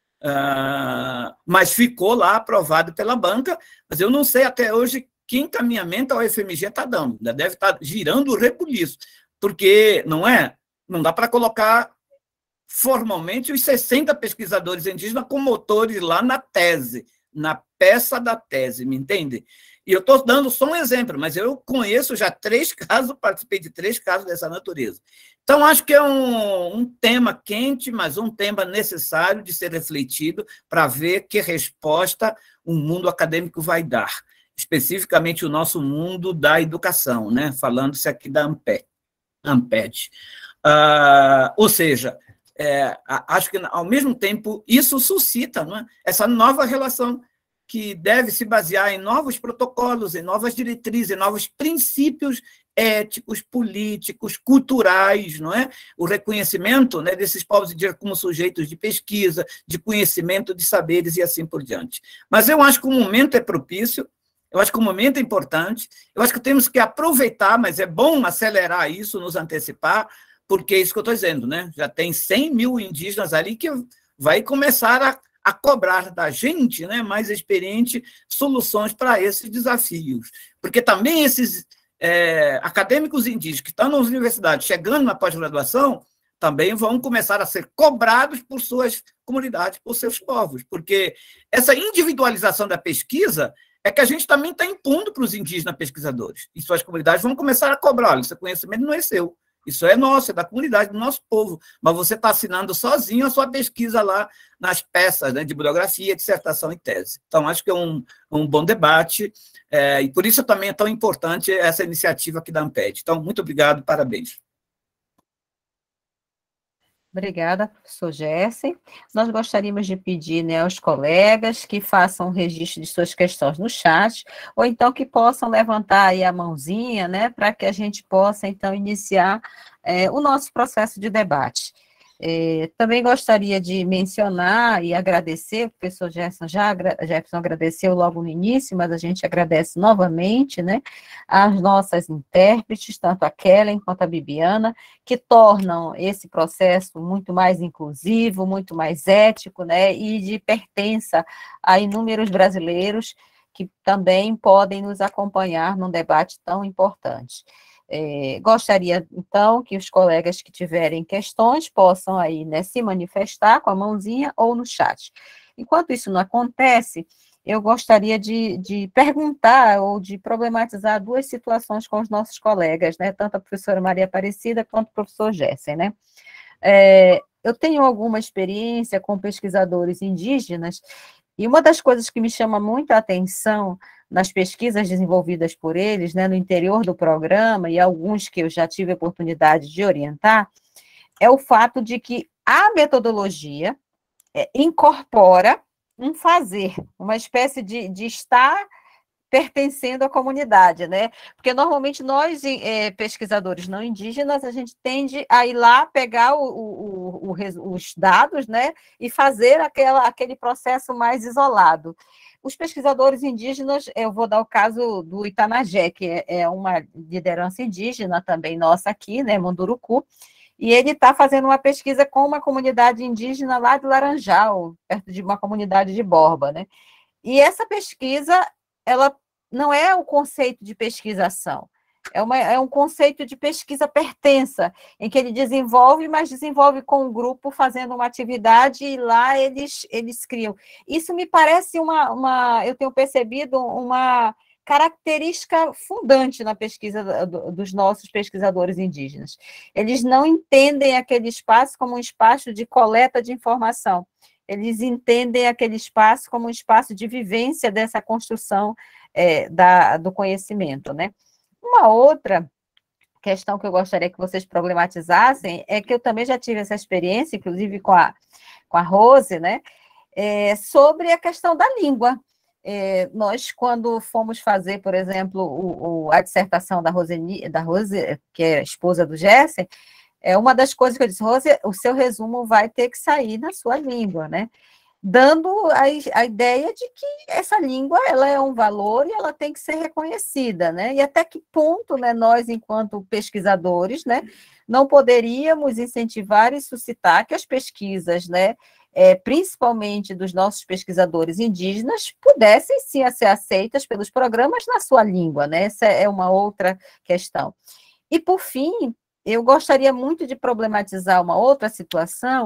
Uh, mas ficou lá aprovado pela banca, mas eu não sei até hoje que encaminhamento a U F M G está dando. Ainda deve estar girando o rebuliço, porque não é, não dá para colocar formalmente os sessenta pesquisadores indígenas como autores lá na tese, na peça da tese, me entende? E eu estou dando só um exemplo, mas eu conheço já três casos, participei de três casos dessa natureza. Então, acho que é um, um tema quente, mas um tema necessário de ser refletido para ver que resposta o mundo acadêmico vai dar, especificamente o nosso mundo da educação, né? Falando-se aqui da ANPED. ANPED. Uh, ou seja, é, acho que, ao mesmo tempo, isso suscita, não é? Essa nova relação que deve se basear em novos protocolos, em novas diretrizes, em novos princípios éticos, políticos, culturais, não é? O reconhecimento, né, desses povos indígenas como sujeitos de pesquisa, de conhecimento de saberes e assim por diante. Mas eu acho que o momento é propício, eu acho que o momento é importante, eu acho que temos que aproveitar, mas é bom acelerar isso, nos antecipar, porque é isso que eu estou dizendo, né? Já tem cem mil indígenas ali que vai começar a a cobrar da gente, né, mais experiente, soluções para esses desafios. Porque também esses é, acadêmicos indígenas que estão nas universidades, chegando na pós-graduação, também vão começar a ser cobrados por suas comunidades, por seus povos, porque essa individualização da pesquisa é que a gente também está impondo para os indígenas pesquisadores, e suas comunidades vão começar a cobrar, olha, esse conhecimento não é seu, isso é nosso, é da comunidade, do nosso povo, mas você está assinando sozinho a sua pesquisa lá nas peças, né, de bibliografia, dissertação e tese. Então, acho que é um, um bom debate, é, e por isso também é tão importante essa iniciativa aqui da ANPED. Então, muito obrigado, parabéns. Obrigada, professor Gerson. Nós gostaríamos de pedir, né, aos colegas que façam um registro de suas questões no chat, ou então que possam levantar aí a mãozinha, né, para que a gente possa, então, iniciar é, o nosso processo de debate. É, também gostaria de mencionar e agradecer, o professor Gerson já Jefferson agradeceu logo no início, mas a gente agradece novamente, né, as nossas intérpretes, tanto a Kellen quanto a Bibiana, que tornam esse processo muito mais inclusivo, muito mais ético, né, e de pertença a inúmeros brasileiros que também podem nos acompanhar num debate tão importante. É, gostaria, então, que os colegas que tiverem questões possam aí, né, se manifestar com a mãozinha ou no chat. Enquanto isso não acontece, eu gostaria de, de perguntar ou de problematizar duas situações com os nossos colegas, né, tanto a professora Maria Aparecida quanto o professor Gerson, né. É, eu tenho alguma experiência com pesquisadores indígenas, e uma das coisas que me chama muita atenção nas pesquisas desenvolvidas por eles, né, no interior do programa, e alguns que eu já tive a oportunidade de orientar, é o fato de que a metodologia é, incorpora um fazer, uma espécie de, de estar pertencendo à comunidade, né? Porque normalmente nós, é, pesquisadores não indígenas, a gente tende a ir lá pegar o, o, o, os dados, né, e fazer aquela, aquele processo mais isolado. Os pesquisadores indígenas, eu vou dar o caso do Itanagé, que é, é uma liderança indígena também nossa aqui, né, Munduruku, e ele está fazendo uma pesquisa com uma comunidade indígena lá de Laranjal, perto de uma comunidade de Borba, né? E essa pesquisa, ela não é o conceito de pesquisação, é, uma, é um conceito de pesquisa pertença, em que ele desenvolve, mas desenvolve com um grupo fazendo uma atividade e lá eles, eles criam. Isso me parece uma, uma, eu tenho percebido uma característica fundante na pesquisa do, dos nossos pesquisadores indígenas. Eles não entendem aquele espaço como um espaço de coleta de informação, eles entendem aquele espaço como um espaço de vivência dessa construção é, da, do conhecimento, né? Uma outra questão que eu gostaria que vocês problematizassem é que eu também já tive essa experiência, inclusive com a, com a Rose, né? É, sobre a questão da língua. É, nós, quando fomos fazer, por exemplo, o, o, a dissertação da Rose, da Rose, que é a esposa do Gerson, é uma das coisas que eu disse, Rose, o seu resumo vai ter que sair na sua língua, né? Dando a, a ideia de que essa língua, ela é um valor e ela tem que ser reconhecida, né? E até que ponto, né, nós, enquanto pesquisadores, né, não poderíamos incentivar e suscitar que as pesquisas, né, é, principalmente dos nossos pesquisadores indígenas, pudessem sim ser aceitas pelos programas na sua língua, né? Essa é uma outra questão. E, por fim, eu gostaria muito de problematizar uma outra situação,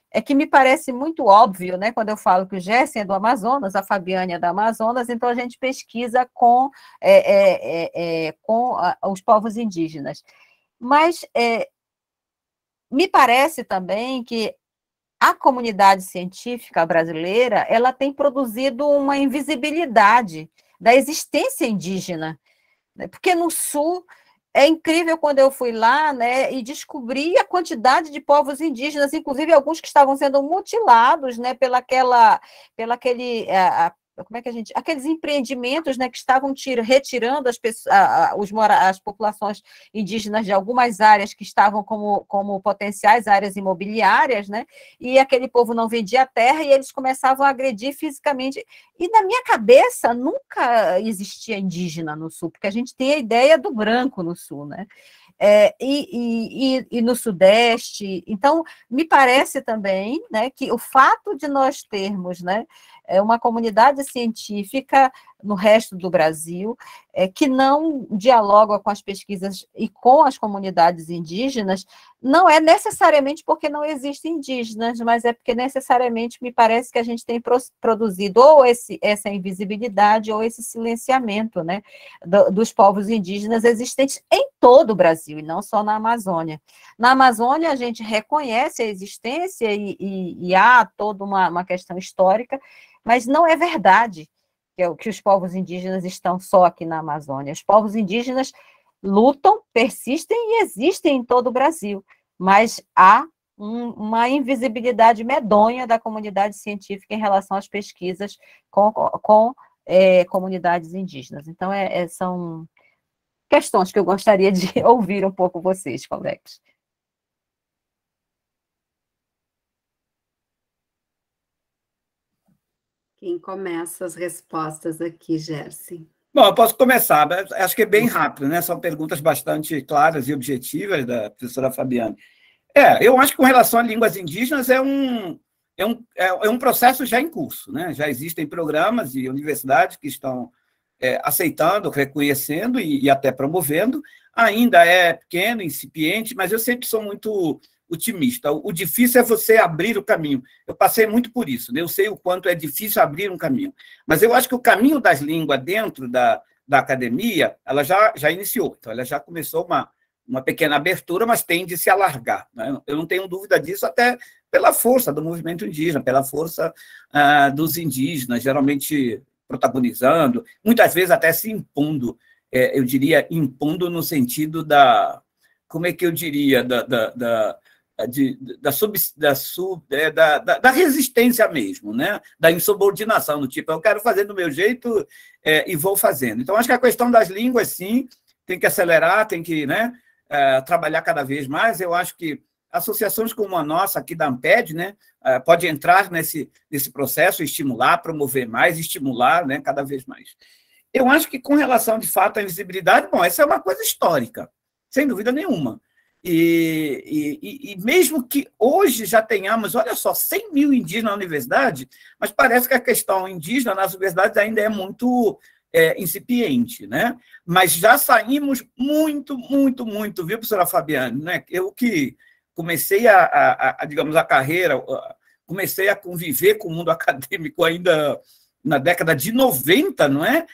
é que me parece muito óbvio, né, quando eu falo que o Gerson é do Amazonas, a Fabiane é do Amazonas, então a gente pesquisa com, é, é, é, é, com a, os povos indígenas. Mas é, me parece também que a comunidade científica brasileira, ela tem produzido uma invisibilidade da existência indígena, né, porque no Sul é incrível quando eu fui lá, né, e descobri a quantidade de povos indígenas, inclusive alguns que estavam sendo mutilados, né, pela aquela, pela aquele, a, a, como é que a gente, aqueles empreendimentos, né, que estavam tira, retirando as, pessoas, a, a, os mora, as populações indígenas de algumas áreas que estavam como, como potenciais áreas imobiliárias, né, e aquele povo não vendia terra e eles começavam a agredir fisicamente. E na minha cabeça nunca existia indígena no Sul, porque a gente tem a ideia do branco no Sul, né? É, e, e, e no Sudeste. Então, me parece também, né, que o fato de nós termos, né, uma comunidade científica no resto do Brasil, é, que não dialoga com as pesquisas e com as comunidades indígenas, não é necessariamente porque não existem indígenas, mas é porque necessariamente me parece que a gente tem produzido ou esse, essa invisibilidade ou esse silenciamento, né, do, dos povos indígenas existentes em todo o Brasil, e não só na Amazônia. Na Amazônia, a gente reconhece a existência e, e, e há toda uma, uma questão histórica, mas não é verdade que, que os povos indígenas estão só aqui na Amazônia. Os povos indígenas lutam, persistem e existem em todo o Brasil, mas há um, uma invisibilidade medonha da comunidade científica em relação às pesquisas com, com é, comunidades indígenas. Então, é, é, são questões que eu gostaria de ouvir um pouco vocês, colegas. Quem começa as respostas aqui, Gerson? Bom, eu posso começar, acho que é bem rápido, né? São perguntas bastante claras e objetivas da professora Fabiane. É, eu acho que com relação a línguas indígenas é um, é um, é um processo já em curso, né? Já existem programas e universidades que estão é, aceitando, reconhecendo e, e até promovendo. Ainda é pequeno, incipiente, mas eu sempre sou muito otimista. O difícil é você abrir o caminho. Eu passei muito por isso, né? Eu sei o quanto é difícil abrir um caminho. Mas eu acho que o caminho das línguas dentro da, da academia, ela já, já iniciou. Então, ela já começou uma, uma pequena abertura, mas tem de se alargar, né? Eu não tenho dúvida disso, até pela força do movimento indígena, pela força ah, dos indígenas, geralmente protagonizando, muitas vezes até se impondo, é, eu diria impondo no sentido da, como é que eu diria, da, da, da De, da, sub, da, sub, é, da, da, da resistência mesmo, né? Da insubordinação, do tipo, eu quero fazer do meu jeito é, e vou fazendo. Então, acho que a questão das línguas, sim, tem que acelerar, tem que, né, é, trabalhar cada vez mais. Eu acho que associações como a nossa aqui da Amped, né, é, pode entrar nesse, nesse processo, estimular, promover mais, estimular, né, cada vez mais. Eu acho que, com relação, de fato, à invisibilidade, bom, essa é uma coisa histórica, sem dúvida nenhuma. E, e, e mesmo que hoje já tenhamos, olha só, cem mil indígenas na universidade, mas parece que a questão indígena nas universidades ainda é muito é, incipiente, né? Mas já saímos muito, muito, muito, viu, professora Fabiane? Né? Eu que comecei a, a, a, digamos, a carreira, comecei a conviver com o mundo acadêmico ainda na década de noventa, não é?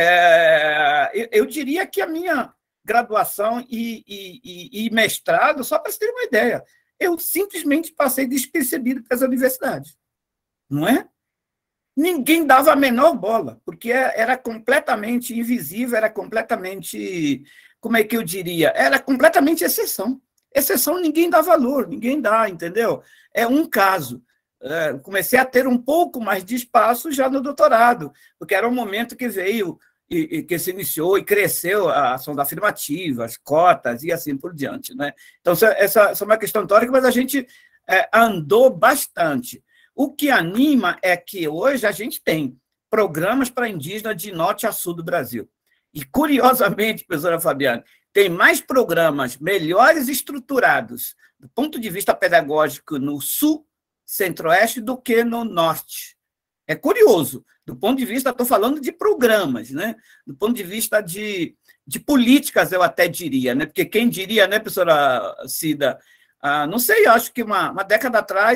é eu, eu diria que a minha graduação e, e, e mestrado, só para vocês terem uma ideia, eu simplesmente passei despercebido pelas universidades, não é? Ninguém dava a menor bola, porque era completamente invisível, era completamente, como é que eu diria? Era completamente exceção. Exceção ninguém dá valor, ninguém dá, entendeu? É um caso. É, comecei a ter um pouco mais de espaço já no doutorado, porque era um momento que veio E, e que se iniciou e cresceu a ação afirmativa, as cotas e assim por diante, né? Então, essa, essa é uma questão histórica, mas a gente é, andou bastante. O que anima é que hoje a gente tem programas para indígenas de norte a sul do Brasil. E, curiosamente, professora Fabiane, tem mais programas melhores estruturados do ponto de vista pedagógico no sul, centro-oeste, do que no norte. É curioso, do ponto de vista, estou falando de programas, né? Do ponto de vista de, de políticas, eu até diria, né? Porque quem diria, né, professora Cida? Ah, não sei, acho que uma, uma década atrás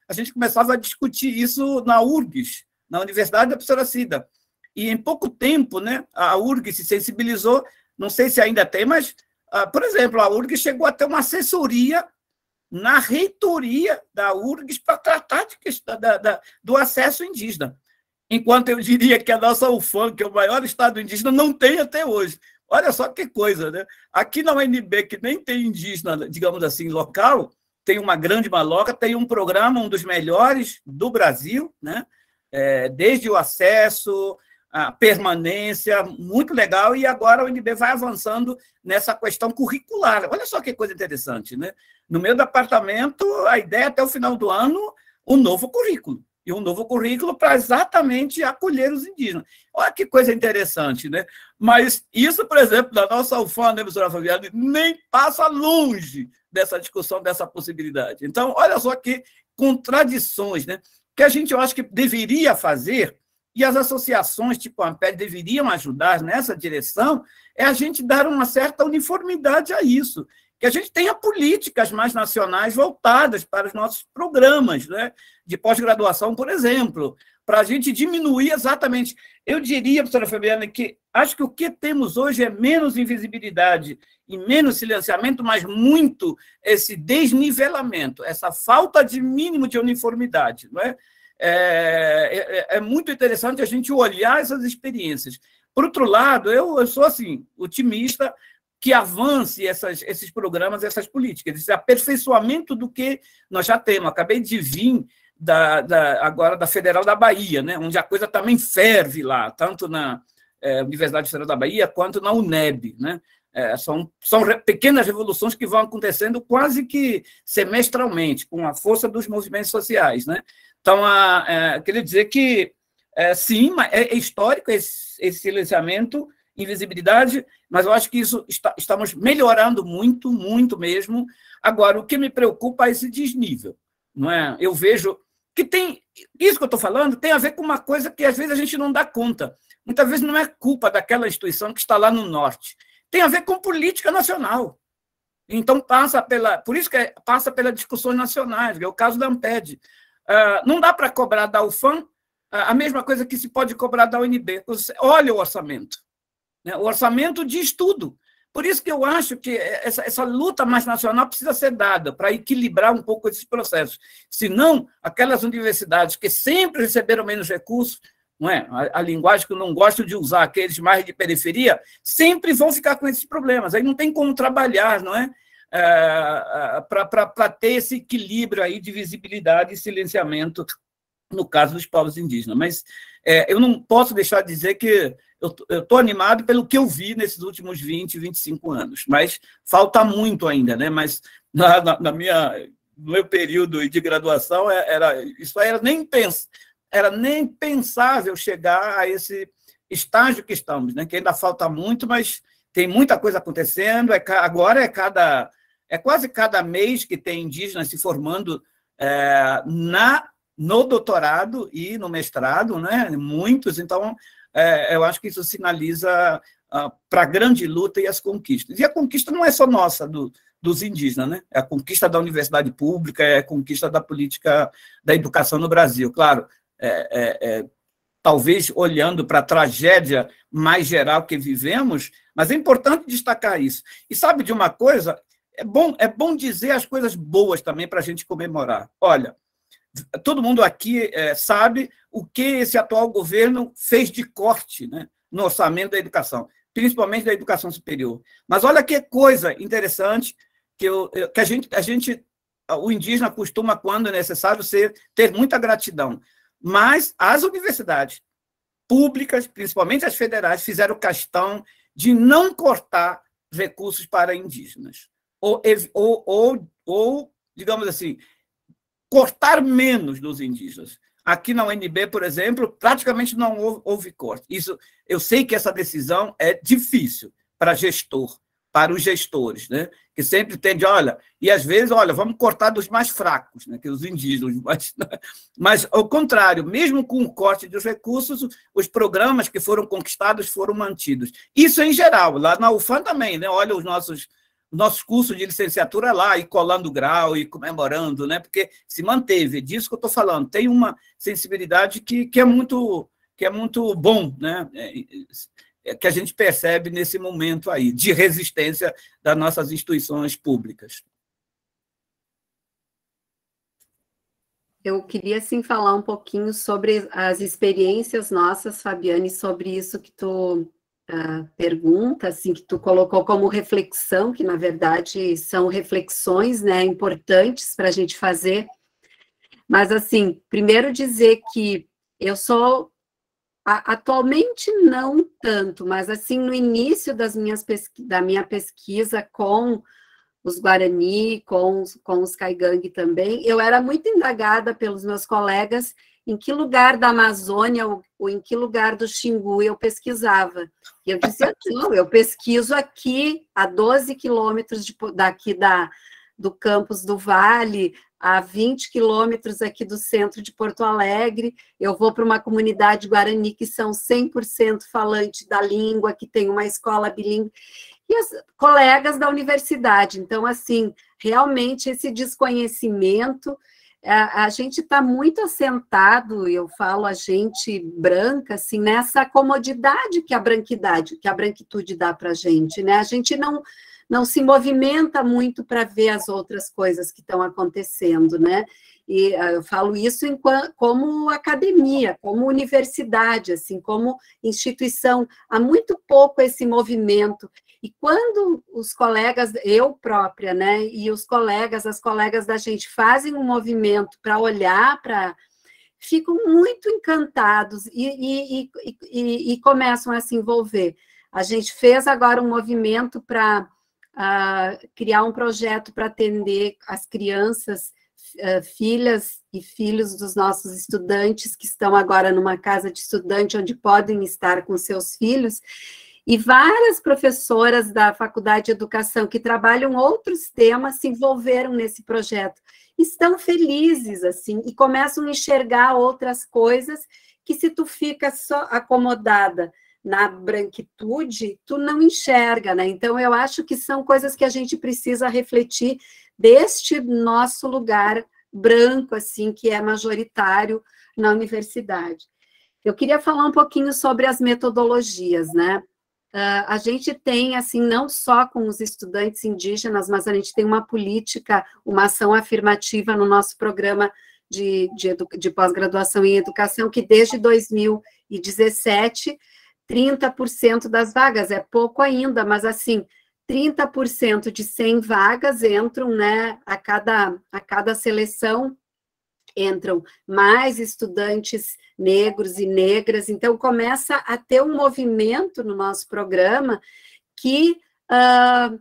a gente começava a discutir isso na U R G S, na Universidade da Professora Cida. E em pouco tempo, né, a U R G S se sensibilizou, não sei se ainda tem, mas, por exemplo, a U R G S chegou a ter uma assessoria na reitoria da U R G S para tratar de questão da, da, do acesso indígena. Enquanto eu diria que a nossa U F A M, que é o maior estado indígena, não tem até hoje. Olha só que coisa, né? Aqui na U N B, que nem tem indígena, digamos assim, local, tem uma grande maloca, tem um programa, um dos melhores do Brasil, né? É, desde o acesso, a permanência, muito legal, e agora a U N B vai avançando nessa questão curricular. Olha só que coisa interessante, né? No meu departamento, a ideia é até o final do ano, um novo currículo. E um novo currículo para exatamente acolher os indígenas. Olha que coisa interessante, né? Mas isso, por exemplo, da nossa U F A M, né, professora Fabiana, nem passa longe dessa discussão, dessa possibilidade. Então, olha só que contradições, né? Que a gente, eu acho que deveria fazer, e as associações tipo a AMPED deveriam ajudar nessa direção, é a gente dar uma certa uniformidade a isso, que a gente tenha políticas mais nacionais voltadas para os nossos programas, né, de pós-graduação, por exemplo, para a gente diminuir exatamente. Eu diria, professora Fabiana, que acho que o que temos hoje é menos invisibilidade e menos silenciamento, mas muito esse desnivelamento, essa falta de mínimo de uniformidade. Não é? É, é, é muito interessante a gente olhar essas experiências. Por outro lado, eu, eu sou assim, otimista, que avance essas, esses programas, essas políticas, esse aperfeiçoamento do que nós já temos. Acabei de vir da, da, agora da Federal da Bahia, né, onde a coisa também ferve lá, tanto na é, Universidade Federal da Bahia quanto na UNEB. Né? É, são, são pequenas revoluções que vão acontecendo quase que semestralmente, com a força dos movimentos sociais. Né? Então, a, é, queria dizer que, é, sim, é, é histórico esse, esse silenciamento, invisibilidade, mas eu acho que isso está, estamos melhorando muito, muito mesmo. Agora, o que me preocupa é esse desnível. Não é? Eu vejo que tem... Isso que eu estou falando tem a ver com uma coisa que, às vezes, a gente não dá conta. Muitas vezes não é culpa daquela instituição que está lá no norte. Tem a ver com política nacional. Então, passa pela... Por isso que é, passa pelas discussões nacionais, que é o caso da AMPED. Uh, não dá para cobrar da U F A M uh, a mesma coisa que se pode cobrar da U N B. Olha o orçamento. O orçamento diz tudo. Por isso que eu acho que essa, essa luta mais nacional precisa ser dada para equilibrar um pouco esses processos. Senão, aquelas universidades que sempre receberam menos recursos, não é? a, a linguagem que eu não gosto de usar, aqueles mais de periferia, sempre vão ficar com esses problemas. Aí não tem como trabalhar, não é? é para ter esse equilíbrio aí de visibilidade e silenciamento no caso dos povos indígenas. Mas é, eu não posso deixar de dizer que eu estou animado pelo que eu vi nesses últimos vinte, vinte e cinco anos, mas falta muito ainda, né? Mas na, na, na minha, no meu período de graduação, era, isso era nem, pens, era nem pensável chegar a esse estágio que estamos, né? Que ainda falta muito, mas tem muita coisa acontecendo. É, agora é, cada, é quase cada mês que tem indígenas se formando é, na, no doutorado e no mestrado, né? Muitos, então... É, eu acho que isso sinaliza uh, para a grande luta e as conquistas. E a conquista não é só nossa, do, dos indígenas, né? É a conquista da universidade pública, é a conquista da política da educação no Brasil. Claro, é, é, é, talvez olhando para a tragédia mais geral que vivemos, mas é importante destacar isso. E sabe de uma coisa? É bom, é bom dizer as coisas boas também para a gente comemorar. Olha, todo mundo aqui é, sabe o que esse atual governo fez de corte, né, no orçamento da educação, principalmente da educação superior. Mas olha que coisa interessante, que, eu, que a, gente, a gente, o indígena costuma, quando é necessário, ser, ter muita gratidão. Mas as universidades públicas, principalmente as federais, fizeram questão de não cortar recursos para indígenas. Ou, ou, ou, ou digamos assim, cortar menos dos indígenas. Aqui na U N B, por exemplo, praticamente não houve, houve corte. Isso, eu sei que essa decisão é difícil para gestor, para os gestores, né? Que sempre tende, olha, e às vezes, olha, vamos cortar dos mais fracos, né? Que os indígenas. Mas, mas, ao contrário, mesmo com o corte dos recursos, os programas que foram conquistados foram mantidos. Isso em geral, lá na U F A M também, né? Olha os nossos nossos cursos de licenciatura lá, e colando grau, e comemorando, né? Porque se manteve, é disso que eu estou falando, tem uma sensibilidade que, que, é, muito, que é muito bom, né? É, que a gente percebe nesse momento aí, de resistência das nossas instituições públicas. Eu queria, sim, falar um pouquinho sobre as experiências nossas, Fabiane, sobre isso que tu uh, pergunta, assim, que tu colocou como reflexão, que, na verdade, são reflexões, né, importantes para a gente fazer. Mas, assim, primeiro dizer que eu sou, a, atualmente não tanto, mas, assim, no início das minhas pesqui, da minha pesquisa com os Guarani, com, com os Caigangue também, eu era muito indagada pelos meus colegas em que lugar da Amazônia ou, ou em que lugar do Xingu eu pesquisava. E eu dizia, não, eu pesquiso aqui, a doze quilômetros de, daqui da, do campus do Vale, a vinte quilômetros aqui do centro de Porto Alegre, eu vou para uma comunidade Guarani que são cem por cento falante da língua, que tem uma escola bilíngue, e as colegas da universidade. Então, assim, realmente esse desconhecimento, a, a gente está muito assentado, eu falo a gente branca, assim, nessa comodidade que a branquidade, que a branquitude dá para a gente, né? A gente não, não se movimenta muito para ver as outras coisas que estão acontecendo, né? E eu falo isso em, como academia, como universidade, assim, como instituição, há muito pouco esse movimento. E quando os colegas, eu própria, né, e os colegas, as colegas da gente fazem um movimento para olhar para, ficam muito encantados e, e, e, e, e começam a se envolver. A gente fez agora um movimento para uh, criar um projeto para atender as crianças, uh, filhas e filhos dos nossos estudantes que estão agora numa casa de estudante onde podem estar com seus filhos. E várias professoras da Faculdade de Educação que trabalham outros temas se envolveram nesse projeto. Estão felizes, assim, e começam a enxergar outras coisas que, se tu fica só acomodada na branquitude, tu não enxerga, né? Então, eu acho que são coisas que a gente precisa refletir deste nosso lugar branco, assim, que é majoritário na universidade. Eu queria falar um pouquinho sobre as metodologias, né? Uh, a gente tem, assim, não só com os estudantes indígenas, mas a gente tem uma política, uma ação afirmativa no nosso programa de, de, de pós-graduação em educação, que desde dois mil e dezessete, trinta por cento das vagas, é pouco ainda, mas, assim, trinta por cento de cem vagas entram, né, a cada, a cada seleção, entram mais estudantes negros e negras, então começa a ter um movimento no nosso programa que, uh,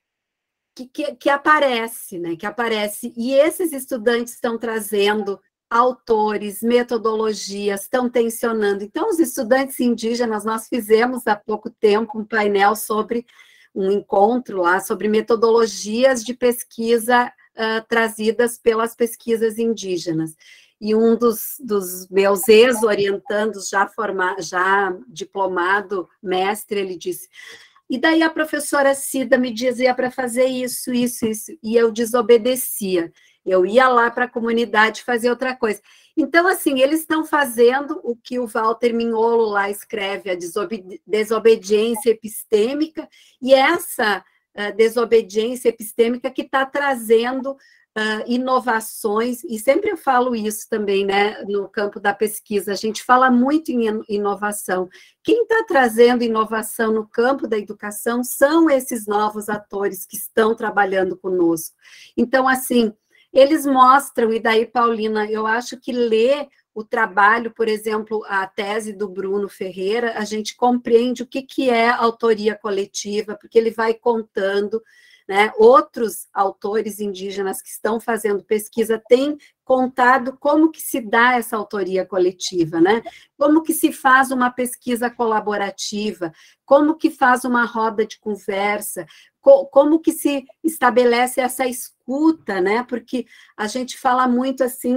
que, que, que aparece, né, que aparece, e esses estudantes estão trazendo autores, metodologias, estão tensionando. Então, os estudantes indígenas, nós fizemos há pouco tempo um painel sobre, um encontro lá, sobre metodologias de pesquisa Uh, trazidas pelas pesquisas indígenas. E um dos, dos meus ex-orientandos, já formado, já diplomado, mestre, ele disse, e daí a professora Cida me dizia para fazer isso, isso, isso, e eu desobedecia. Eu ia lá para a comunidade fazer outra coisa. Então, assim, eles estão fazendo o que o Walter Mignolo lá escreve, a desobedi- desobediência epistêmica, e essa Uh, desobediência epistêmica que está trazendo uh, inovações, e sempre eu falo isso também, né, no campo da pesquisa, a gente fala muito em inovação. Quem está trazendo inovação no campo da educação são esses novos atores que estão trabalhando conosco. Então, assim, eles mostram, e daí, Paulina, eu acho que ler o trabalho, por exemplo, a tese do Bruno Ferreira, a gente compreende o que, que é autoria coletiva, porque ele vai contando, né, outros autores indígenas que estão fazendo pesquisa têm contado como que se dá essa autoria coletiva, né, como que se faz uma pesquisa colaborativa, como que faz uma roda de conversa, co como que se estabelece essa escuta, né, porque a gente fala muito assim,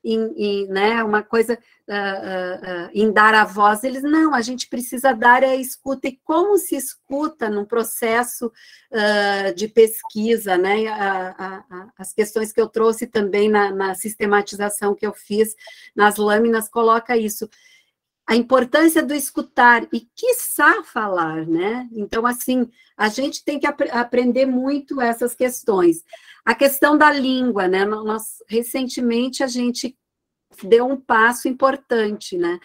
em, em né, uma coisa uh, uh, uh, em dar a voz. Eles, não, a gente precisa dar a escuta. E como se escuta num processo uh, de pesquisa, né? A, a, a, as questões que eu trouxe também na, na sistematização que eu fiz nas lâminas coloca isso. A importância do escutar e, quiçá, falar, né? Então, assim, a gente tem que ap aprender muito essas questões. A questão da língua, né? Nós, recentemente, a gente deu um passo importante, né?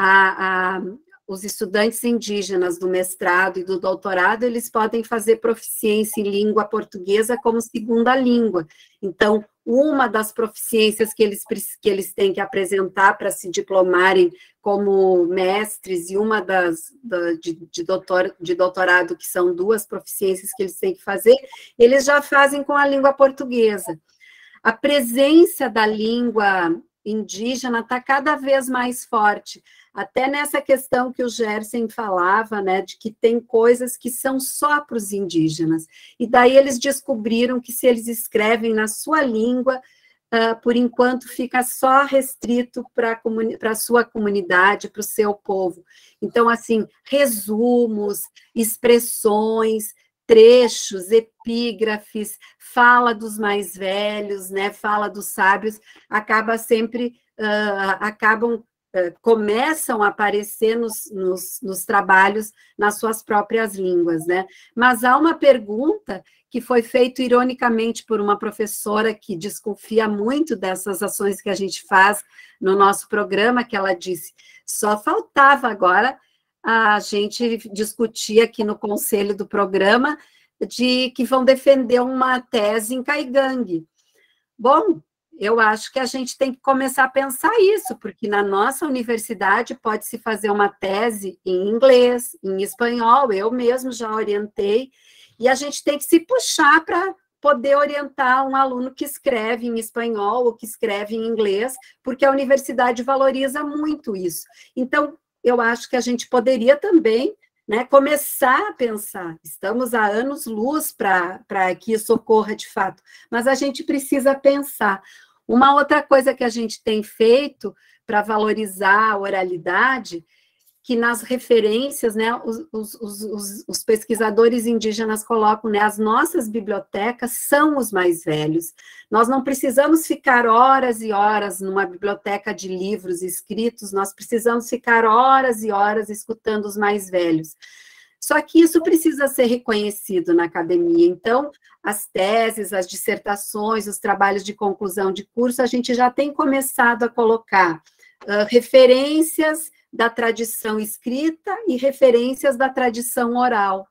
A, a, os estudantes indígenas do mestrado e do doutorado, eles podem fazer proficiência em língua portuguesa como segunda língua. Então, uma das proficiências que eles, que eles têm que apresentar para se diplomarem como mestres, e uma das da, de, de, doutor, de doutorado, que são duas proficiências que eles têm que fazer, eles já fazem com a língua portuguesa. A presença da língua indígena está cada vez mais forte, até nessa questão que o Gerson falava, né, de que tem coisas que são só para os indígenas, e daí eles descobriram que se eles escrevem na sua língua, uh, por enquanto fica só restrito para a sua comunidade, para o seu povo. Então, assim, resumos, expressões, trechos, epígrafes, fala dos mais velhos, né, fala dos sábios, acaba sempre, uh, acabam, uh, começam a aparecer nos, nos, nos trabalhos nas suas próprias línguas, né? Mas há uma pergunta que foi feita ironicamente por uma professora que desconfia muito dessas ações que a gente faz no nosso programa, que ela disse, só faltava agora a gente discutir aqui no conselho do programa de que vão defender uma tese em Caigangue. Bom, eu acho que a gente tem que começar a pensar isso, porque na nossa universidade pode-se fazer uma tese em inglês, em espanhol, eu mesmo já orientei, e a gente tem que se puxar para poder orientar um aluno que escreve em espanhol ou que escreve em inglês, porque a universidade valoriza muito isso. Então, eu acho que a gente poderia também, né, começar a pensar, estamos há anos-luz para que isso ocorra de fato, mas a gente precisa pensar. Uma outra coisa que a gente tem feito para valorizar a oralidade, que nas referências, né, os, os, os, os pesquisadores indígenas colocam, né, as nossas bibliotecas são os mais velhos. Nós não precisamos ficar horas e horas numa biblioteca de livros escritos, nós precisamos ficar horas e horas escutando os mais velhos. Só que isso precisa ser reconhecido na academia. Então, as teses, as dissertações, os trabalhos de conclusão de curso, a gente já tem começado a colocar uh, referências da tradição escrita e referências da tradição oral.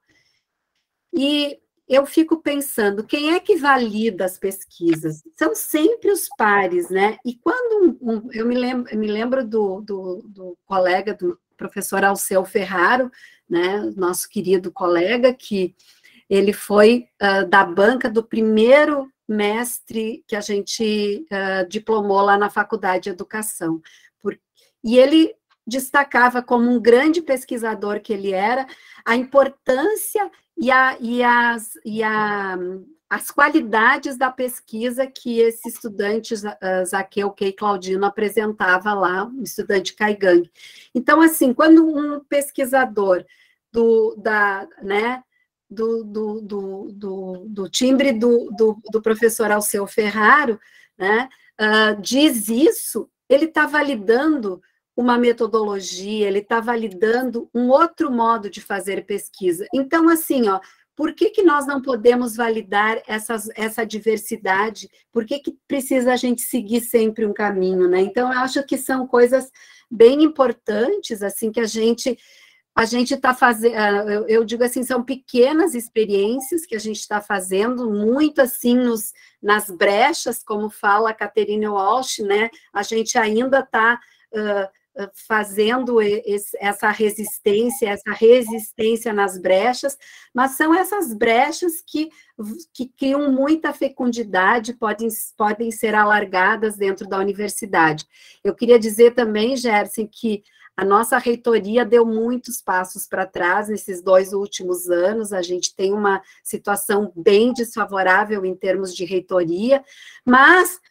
E eu fico pensando, quem é que valida as pesquisas? São sempre os pares, né? E quando um, um, eu me lembro, me lembro do, do, do colega, do professor Alceu Ferraro, né? Nosso querido colega, que ele foi uh, da banca do primeiro mestre que a gente uh, diplomou lá na Faculdade de Educação. Por, e ele destacava como um grande pesquisador que ele era, a importância e, a, e, as, e a, as qualidades da pesquisa que esse estudante, uh, Zaqueu Kei Claudino, apresentava lá, um estudante Caigangue. Então, assim, quando um pesquisador do, da, né, do, do, do, do, do timbre do, do, do professor Alceu Ferraro, né, uh, diz isso, ele está validando uma metodologia, ele está validando um outro modo de fazer pesquisa. Então, assim, ó, por que, que nós não podemos validar essas, essa diversidade? Por que, que precisa a gente seguir sempre um caminho, né? Então, eu acho que são coisas bem importantes, assim, que a gente a gente está fazendo, eu, eu digo assim, são pequenas experiências que a gente está fazendo, muito assim nos, nas brechas, como fala a Catherine Walsh, né? A gente ainda está Uh, fazendo esse, essa resistência, essa resistência nas brechas, mas são essas brechas que, que criam muita fecundidade, podem, podem ser alargadas dentro da universidade. Eu queria dizer também, Gerson, que a nossa reitoria deu muitos passos para trás nesses dois últimos anos, a gente tem uma situação bem desfavorável em termos de reitoria, mas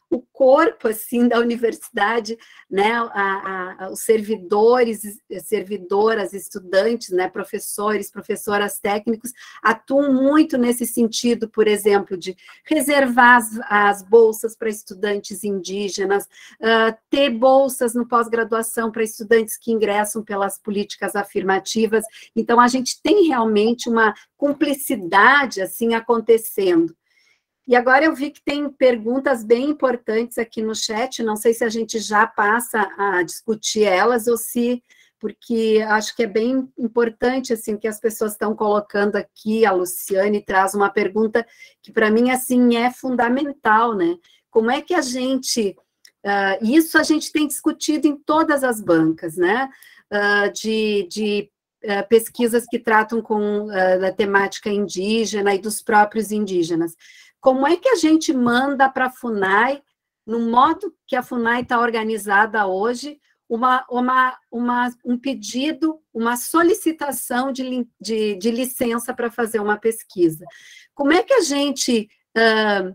o corpo, assim, da universidade, né, a, a, os servidores, servidoras, estudantes, né, professores, professoras técnicos, atuam muito nesse sentido, por exemplo, de reservar as, as bolsas para estudantes indígenas, uh, ter bolsas no pós-graduação para estudantes que ingressam pelas políticas afirmativas. Então, a gente tem realmente uma cumplicidade, assim, acontecendo. E agora eu vi que tem perguntas bem importantes aqui no chat, não sei se a gente já passa a discutir elas, ou se, porque acho que é bem importante, assim, o que as pessoas estão colocando aqui. A Luciane traz uma pergunta que, para mim, assim, é fundamental, né? Como é que a gente... Uh, isso a gente tem discutido em todas as bancas, né? Uh, de... de Uh, pesquisas que tratam com uh, da temática indígena e dos próprios indígenas. Como é que a gente manda para a FUNAI, no modo que a FUNAI está organizada hoje, uma, uma, uma, um pedido, uma solicitação de, de, de licença para fazer uma pesquisa? Como é que a gente uh,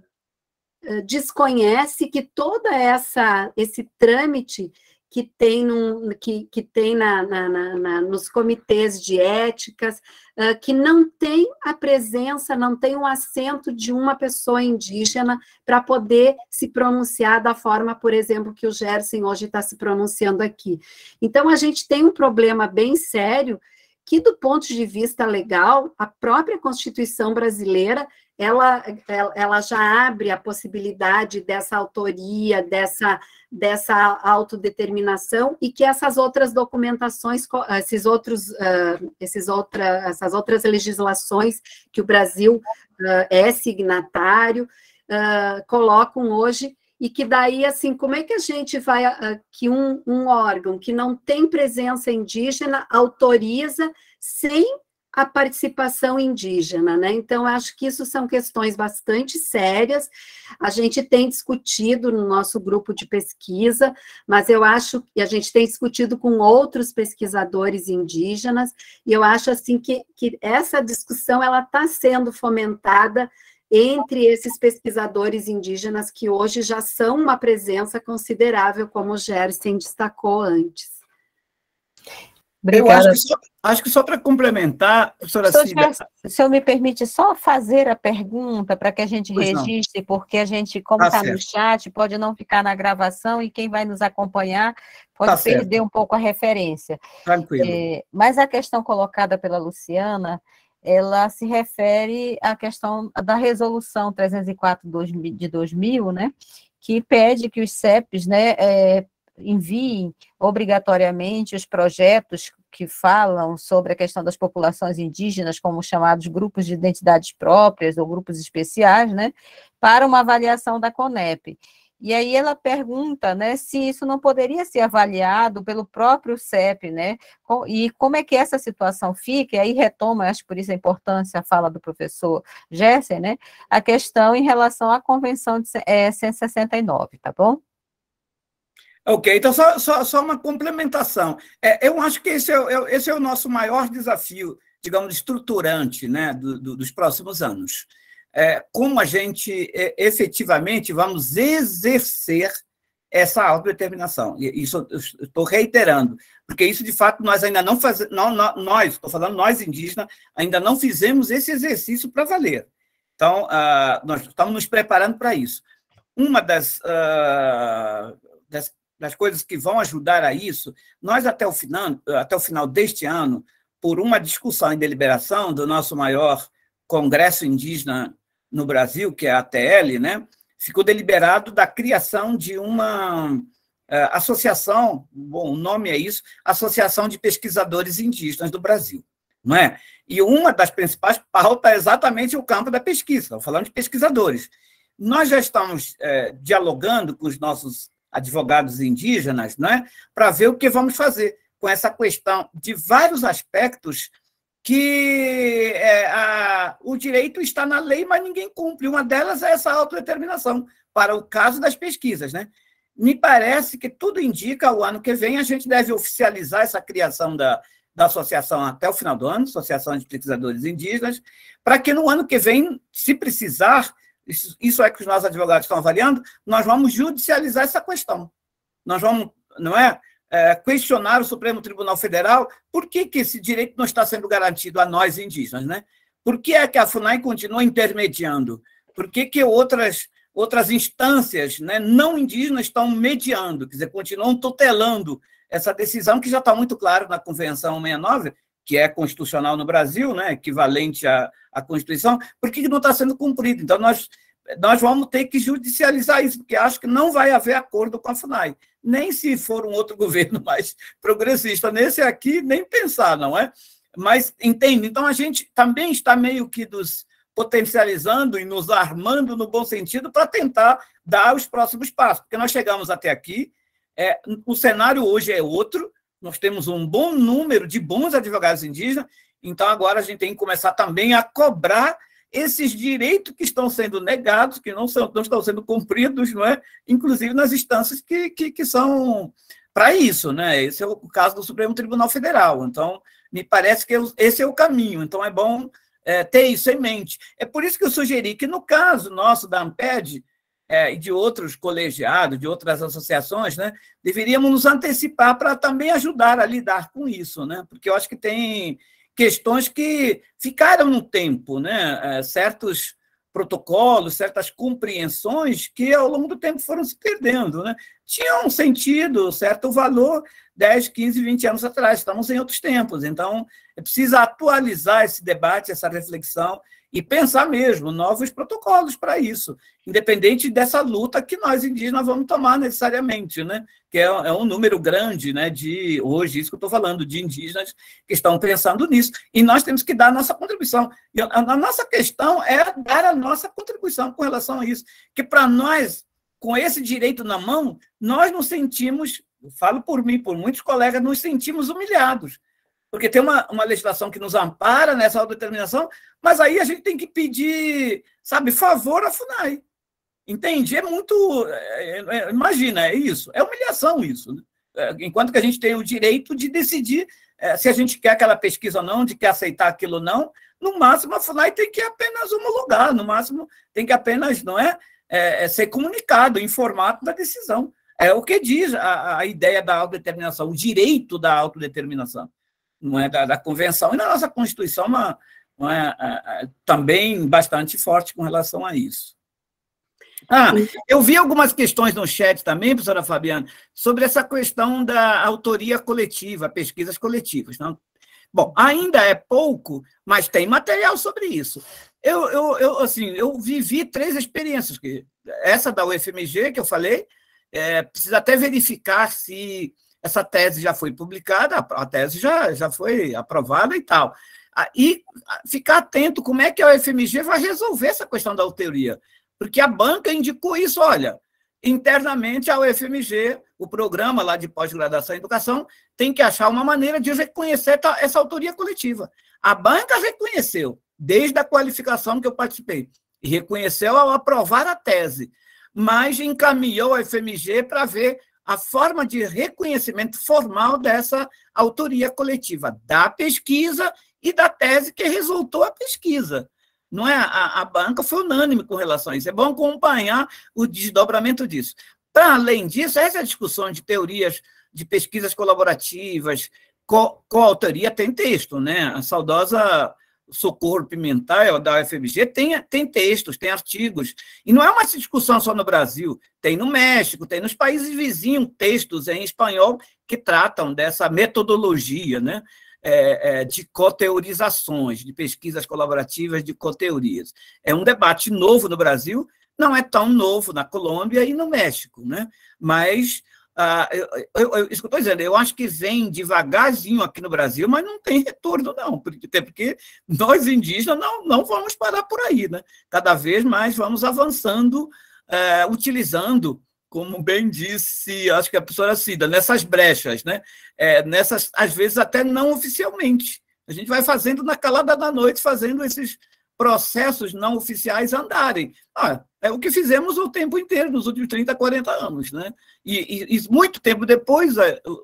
uh, desconhece que toda essa esse trâmite que tem, num, que, que tem na, na, na, nos comitês de éticas, uh, que não tem a presença, não tem o assento de uma pessoa indígena para poder se pronunciar da forma, por exemplo, que o Gerson hoje está se pronunciando aqui. Então, a gente tem um problema bem sério, que, do ponto de vista legal, a própria Constituição brasileira, ela, ela já abre a possibilidade dessa autoria, dessa, dessa autodeterminação, e que essas outras documentações, esses outros, uh, esses outra, essas outras legislações que o Brasil uh, é signatário, uh, colocam hoje, e que daí, assim, como é que a gente vai, uh, que um, um órgão que não tem presença indígena autoriza sem a participação indígena, né? Então, acho que isso são questões bastante sérias. A gente tem discutido no nosso grupo de pesquisa, mas eu acho que a gente tem discutido com outros pesquisadores indígenas, e eu acho, assim, que, que essa discussão, ela está sendo fomentada entre esses pesquisadores indígenas que hoje já são uma presença considerável, como o Gerson destacou antes. Obrigada. Eu acho que só, acho que só para complementar, professora Cida... Se o senhor me permite só fazer a pergunta para que a gente pois registre, não. Porque a gente, como está tá no chat, pode não ficar na gravação e quem vai nos acompanhar pode tá perder certo. um pouco a referência. Tranquilo. É, mas a questão colocada pela Luciana, ela se refere à questão da resolução trezentos e quatro de dois mil, né, que pede que os C E Ps, né, é, enviem obrigatoriamente os projetos que falam sobre a questão das populações indígenas, como chamados grupos de identidades próprias ou grupos especiais, né, para uma avaliação da CONEP. E aí ela pergunta, né, se isso não poderia ser avaliado pelo próprio C E P, né, e como é que essa situação fica, e aí retoma, acho que por isso a importância, a fala do professor Gerson, né, a questão em relação à Convenção de é, cento e sessenta e nove, tá bom? Ok, então só, só, só uma complementação. É, eu acho que esse é, esse é o nosso maior desafio, digamos, estruturante, né, do, do, dos próximos anos. É, como a gente é, efetivamente vamos exercer essa autodeterminação. E isso eu estou reiterando, porque isso, de fato, nós ainda não fazemos, nós, estou falando nós indígenas, ainda não fizemos esse exercício para valer. Então, uh, nós estamos nos preparando para isso. Uma das, uh, das, das coisas que vão ajudar a isso, nós, até o final, até o final deste ano, por uma discussão em deliberação do nosso maior Congresso Indígena no Brasil, que é a A T L, né, ficou deliberado da criação de uma uh, associação, bom, o nome é isso, Associação de Pesquisadores Indígenas do Brasil, não é? E uma das principais pautas é exatamente o campo da pesquisa, estou falando de pesquisadores. Nós já estamos uh, dialogando com os nossos advogados indígenas, não é, para ver o que vamos fazer com essa questão de vários aspectos que é, a, o direito está na lei, mas ninguém cumpre. Uma delas é essa autodeterminação, para o caso das pesquisas, né? Me parece que tudo indica, o ano que vem, a gente deve oficializar essa criação da, da associação até o final do ano, Associação de Pesquisadores Indígenas, para que no ano que vem, se precisar, isso, isso é que os nossos advogados estão avaliando, nós vamos judicializar essa questão. Nós vamos, não é, é questionar o Supremo Tribunal Federal por que, que esse direito não está sendo garantido a nós indígenas, né? Por que é que a FUNAI continua intermediando? Por que, que outras, outras instâncias, né, não indígenas estão mediando, quer dizer, continuam tutelando essa decisão que já está muito claro na Convenção sessenta e nove, que é constitucional no Brasil, né, equivalente à, à Constituição, por que não está sendo cumprido? Então, nós, nós vamos ter que judicializar isso, porque acho que não vai haver acordo com a FUNAI, nem se for um outro governo mais progressista. Nesse aqui, nem pensar, não é? Mas, entende? Então, a gente também está meio que nos potencializando e nos armando no bom sentido para tentar dar os próximos passos, porque nós chegamos até aqui, é, o cenário hoje é outro, nós temos um bom número de bons advogados indígenas, então agora a gente tem que começar também a cobrar esses direitos que estão sendo negados, que não, são, não estão sendo cumpridos, não é? Inclusive nas instâncias que, que, que são para isso, né? Esse é o caso do Supremo Tribunal Federal. Então, me parece que esse é o caminho, então é bom é, ter isso em mente. É por isso que eu sugeri que, no caso nosso da AMPED, É, e de outros colegiados, de outras associações, né, deveríamos nos antecipar para também ajudar a lidar com isso, né, porque eu acho que tem questões que ficaram no tempo, né, é, certos protocolos, certas compreensões que, ao longo do tempo, foram se perdendo, né, tinham um sentido, certo valor, dez, quinze, vinte anos atrás, estamos em outros tempos, então é preciso atualizar esse debate, essa reflexão, e pensar mesmo novos protocolos para isso, independente dessa luta que nós indígenas vamos tomar necessariamente, né? Que é, é um número grande, né, de hoje, isso que eu estou falando, de indígenas que estão pensando nisso, e nós temos que dar a nossa contribuição. E a, a nossa questão é dar a nossa contribuição com relação a isso, que para nós, com esse direito na mão, nós nos sentimos, eu falo por mim, por muitos colegas, nos sentimos humilhados, porque tem uma, uma legislação que nos ampara nessa autodeterminação, mas aí a gente tem que pedir, sabe, favor à FUNAI. Entende? É muito... É, é, imagina, é isso. É humilhação isso. Né? É, enquanto que a gente tem o direito de decidir é, se a gente quer aquela pesquisa ou não, de quer aceitar aquilo ou não, no máximo a FUNAI tem que apenas homologar, no máximo tem que apenas, não é, é, é ser comunicado, informado da decisão. É o que diz a, a ideia da autodeterminação, o direito da autodeterminação. Não é, da, da Convenção, e na nossa Constituição uma, uma, é, também bastante forte com relação a isso. Ah, eu vi algumas questões no chat também, professora Fabiana, sobre essa questão da autoria coletiva, pesquisas coletivas. Não? Bom, ainda é pouco, mas tem material sobre isso. Eu, eu, eu, assim, eu vivi três experiências, essa da U F M G, que eu falei, é, precisa até verificar se essa tese já foi publicada, a tese já, já foi aprovada e tal. E ficar atento como é que a U F M G vai resolver essa questão da autoria, porque a banca indicou isso, olha, internamente a U F M G, o programa lá de pós-graduação em educação, tem que achar uma maneira de reconhecer essa autoria coletiva. A banca reconheceu, desde a qualificação que eu participei, e reconheceu ao aprovar a tese, mas encaminhou a U F M G para ver a forma de reconhecimento formal dessa autoria coletiva, da pesquisa e da tese que resultou a pesquisa. Não é? A, a banca foi unânime com relação a isso. É bom acompanhar o desdobramento disso. Para além disso, essa discussão de teorias de pesquisas colaborativas, co, coautoria, tem texto, né? A saudosa Socorro Pimentel, da U F M G, tem, tem textos, tem artigos. E não é uma discussão só no Brasil, tem no México, tem nos países vizinhos textos em espanhol que tratam dessa metodologia, né, é, é, de coteorizações, de pesquisas colaborativas de coteorias. É um debate novo no Brasil, não é tão novo na Colômbia e no México, né, mas... Ah, eu, eu, eu, isso que eu estou dizendo, eu acho que vem devagarzinho aqui no Brasil, mas não tem retorno, não, porque, até porque nós indígenas não, não vamos parar por aí, né? Cada vez mais vamos avançando, é, utilizando, como bem disse, acho que a professora Cida, nessas brechas, né? É, nessas, às vezes até não oficialmente. A gente vai fazendo na calada da noite, fazendo esses processos não oficiais andarem. Ah, é o que fizemos o tempo inteiro, nos últimos trinta, quarenta anos. Né? E, e, e muito tempo depois,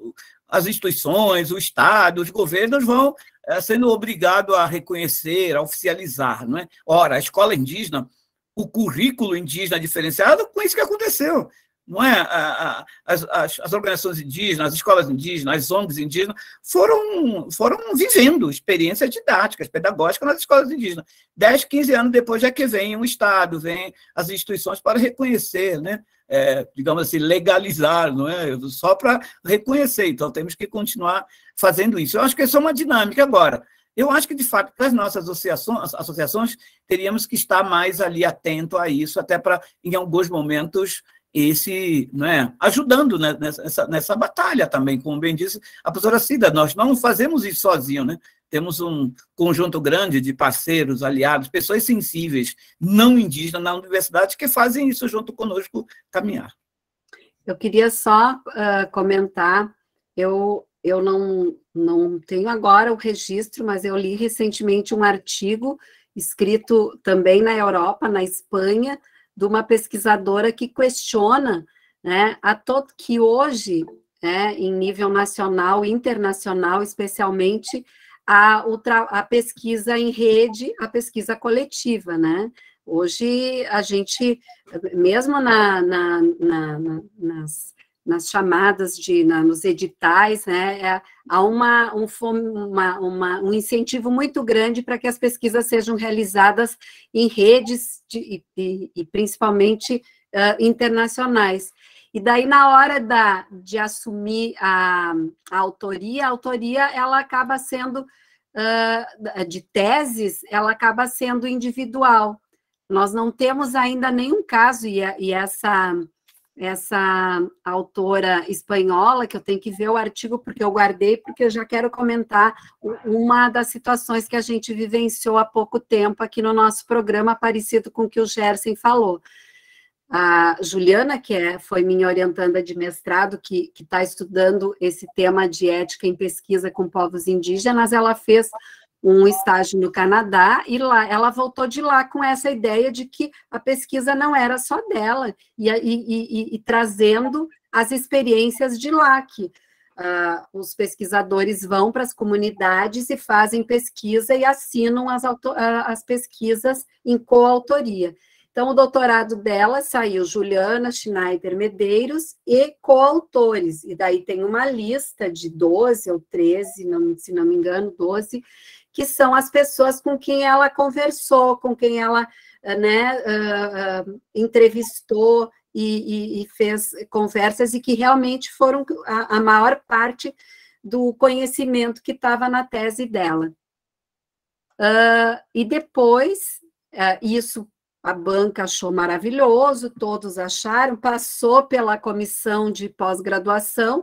as instituições, o Estado, os governos vão é, sendo obrigados a reconhecer, a oficializar. Não é? Ora, a escola indígena, o currículo indígena diferenciado com isso que aconteceu. Não é? As, as, as organizações indígenas, as escolas indígenas, as O N Gs indígenas foram, foram vivendo experiências didáticas, pedagógicas nas escolas indígenas. dez, quinze anos depois é que vem o Estado, vem as instituições para reconhecer, né? É, digamos assim, legalizar, não é? Só para reconhecer. Então, temos que continuar fazendo isso. Eu acho que isso é uma dinâmica agora. Eu acho que, de fato, as nossas associações, associações teríamos que estar mais ali atento a isso, até para, em alguns momentos, esse, né, ajudando nessa, nessa batalha também, como bem disse a professora Cida, nós não fazemos isso sozinhos, né? Temos um conjunto grande de parceiros, aliados, pessoas sensíveis, não indígenas na universidade, que fazem isso junto conosco caminhar. Eu queria só uh, comentar, eu, eu não, não tenho agora o registro, mas eu li recentemente um artigo escrito também na Europa, na Espanha, de uma pesquisadora que questiona, né, a todo, que hoje, né, em nível nacional e internacional, especialmente, a, a pesquisa em rede, a pesquisa coletiva, né? Hoje, a gente, mesmo na, na, na, na, nas, nas chamadas, de, na, nos editais, né, é, há uma, um, uma, uma, um incentivo muito grande para que as pesquisas sejam realizadas em redes, de, e, e principalmente uh, internacionais. E daí, na hora da, de assumir a, a autoria, a autoria, ela acaba sendo, uh, de teses, ela acaba sendo individual. Nós não temos ainda nenhum caso, e, e essa... essa autora espanhola, que eu tenho que ver o artigo, porque eu guardei, porque eu já quero comentar uma das situações que a gente vivenciou há pouco tempo aqui no nosso programa, parecido com o que o Gerson falou. A Juliana, que é, foi minha orientanda de mestrado, que está estudando esse tema de ética em pesquisa com povos indígenas, ela fez um estágio no Canadá, e lá ela voltou de lá com essa ideia de que a pesquisa não era só dela, e, e, e, e trazendo as experiências de lá, que uh, os pesquisadores vão para as comunidades e fazem pesquisa e assinam as, as pesquisas em coautoria. Então, o doutorado dela saiu Juliana Schneider Medeiros e coautores, e daí tem uma lista de doze ou treze, não, se não me engano, doze, que são as pessoas com quem ela conversou, com quem ela, né, uh, uh, entrevistou e, e, e fez conversas, e que realmente foram a, a maior parte do conhecimento que estava na tese dela. Uh, e depois, uh, isso a banca achou maravilhoso, todos acharam, passou pela comissão de pós-graduação.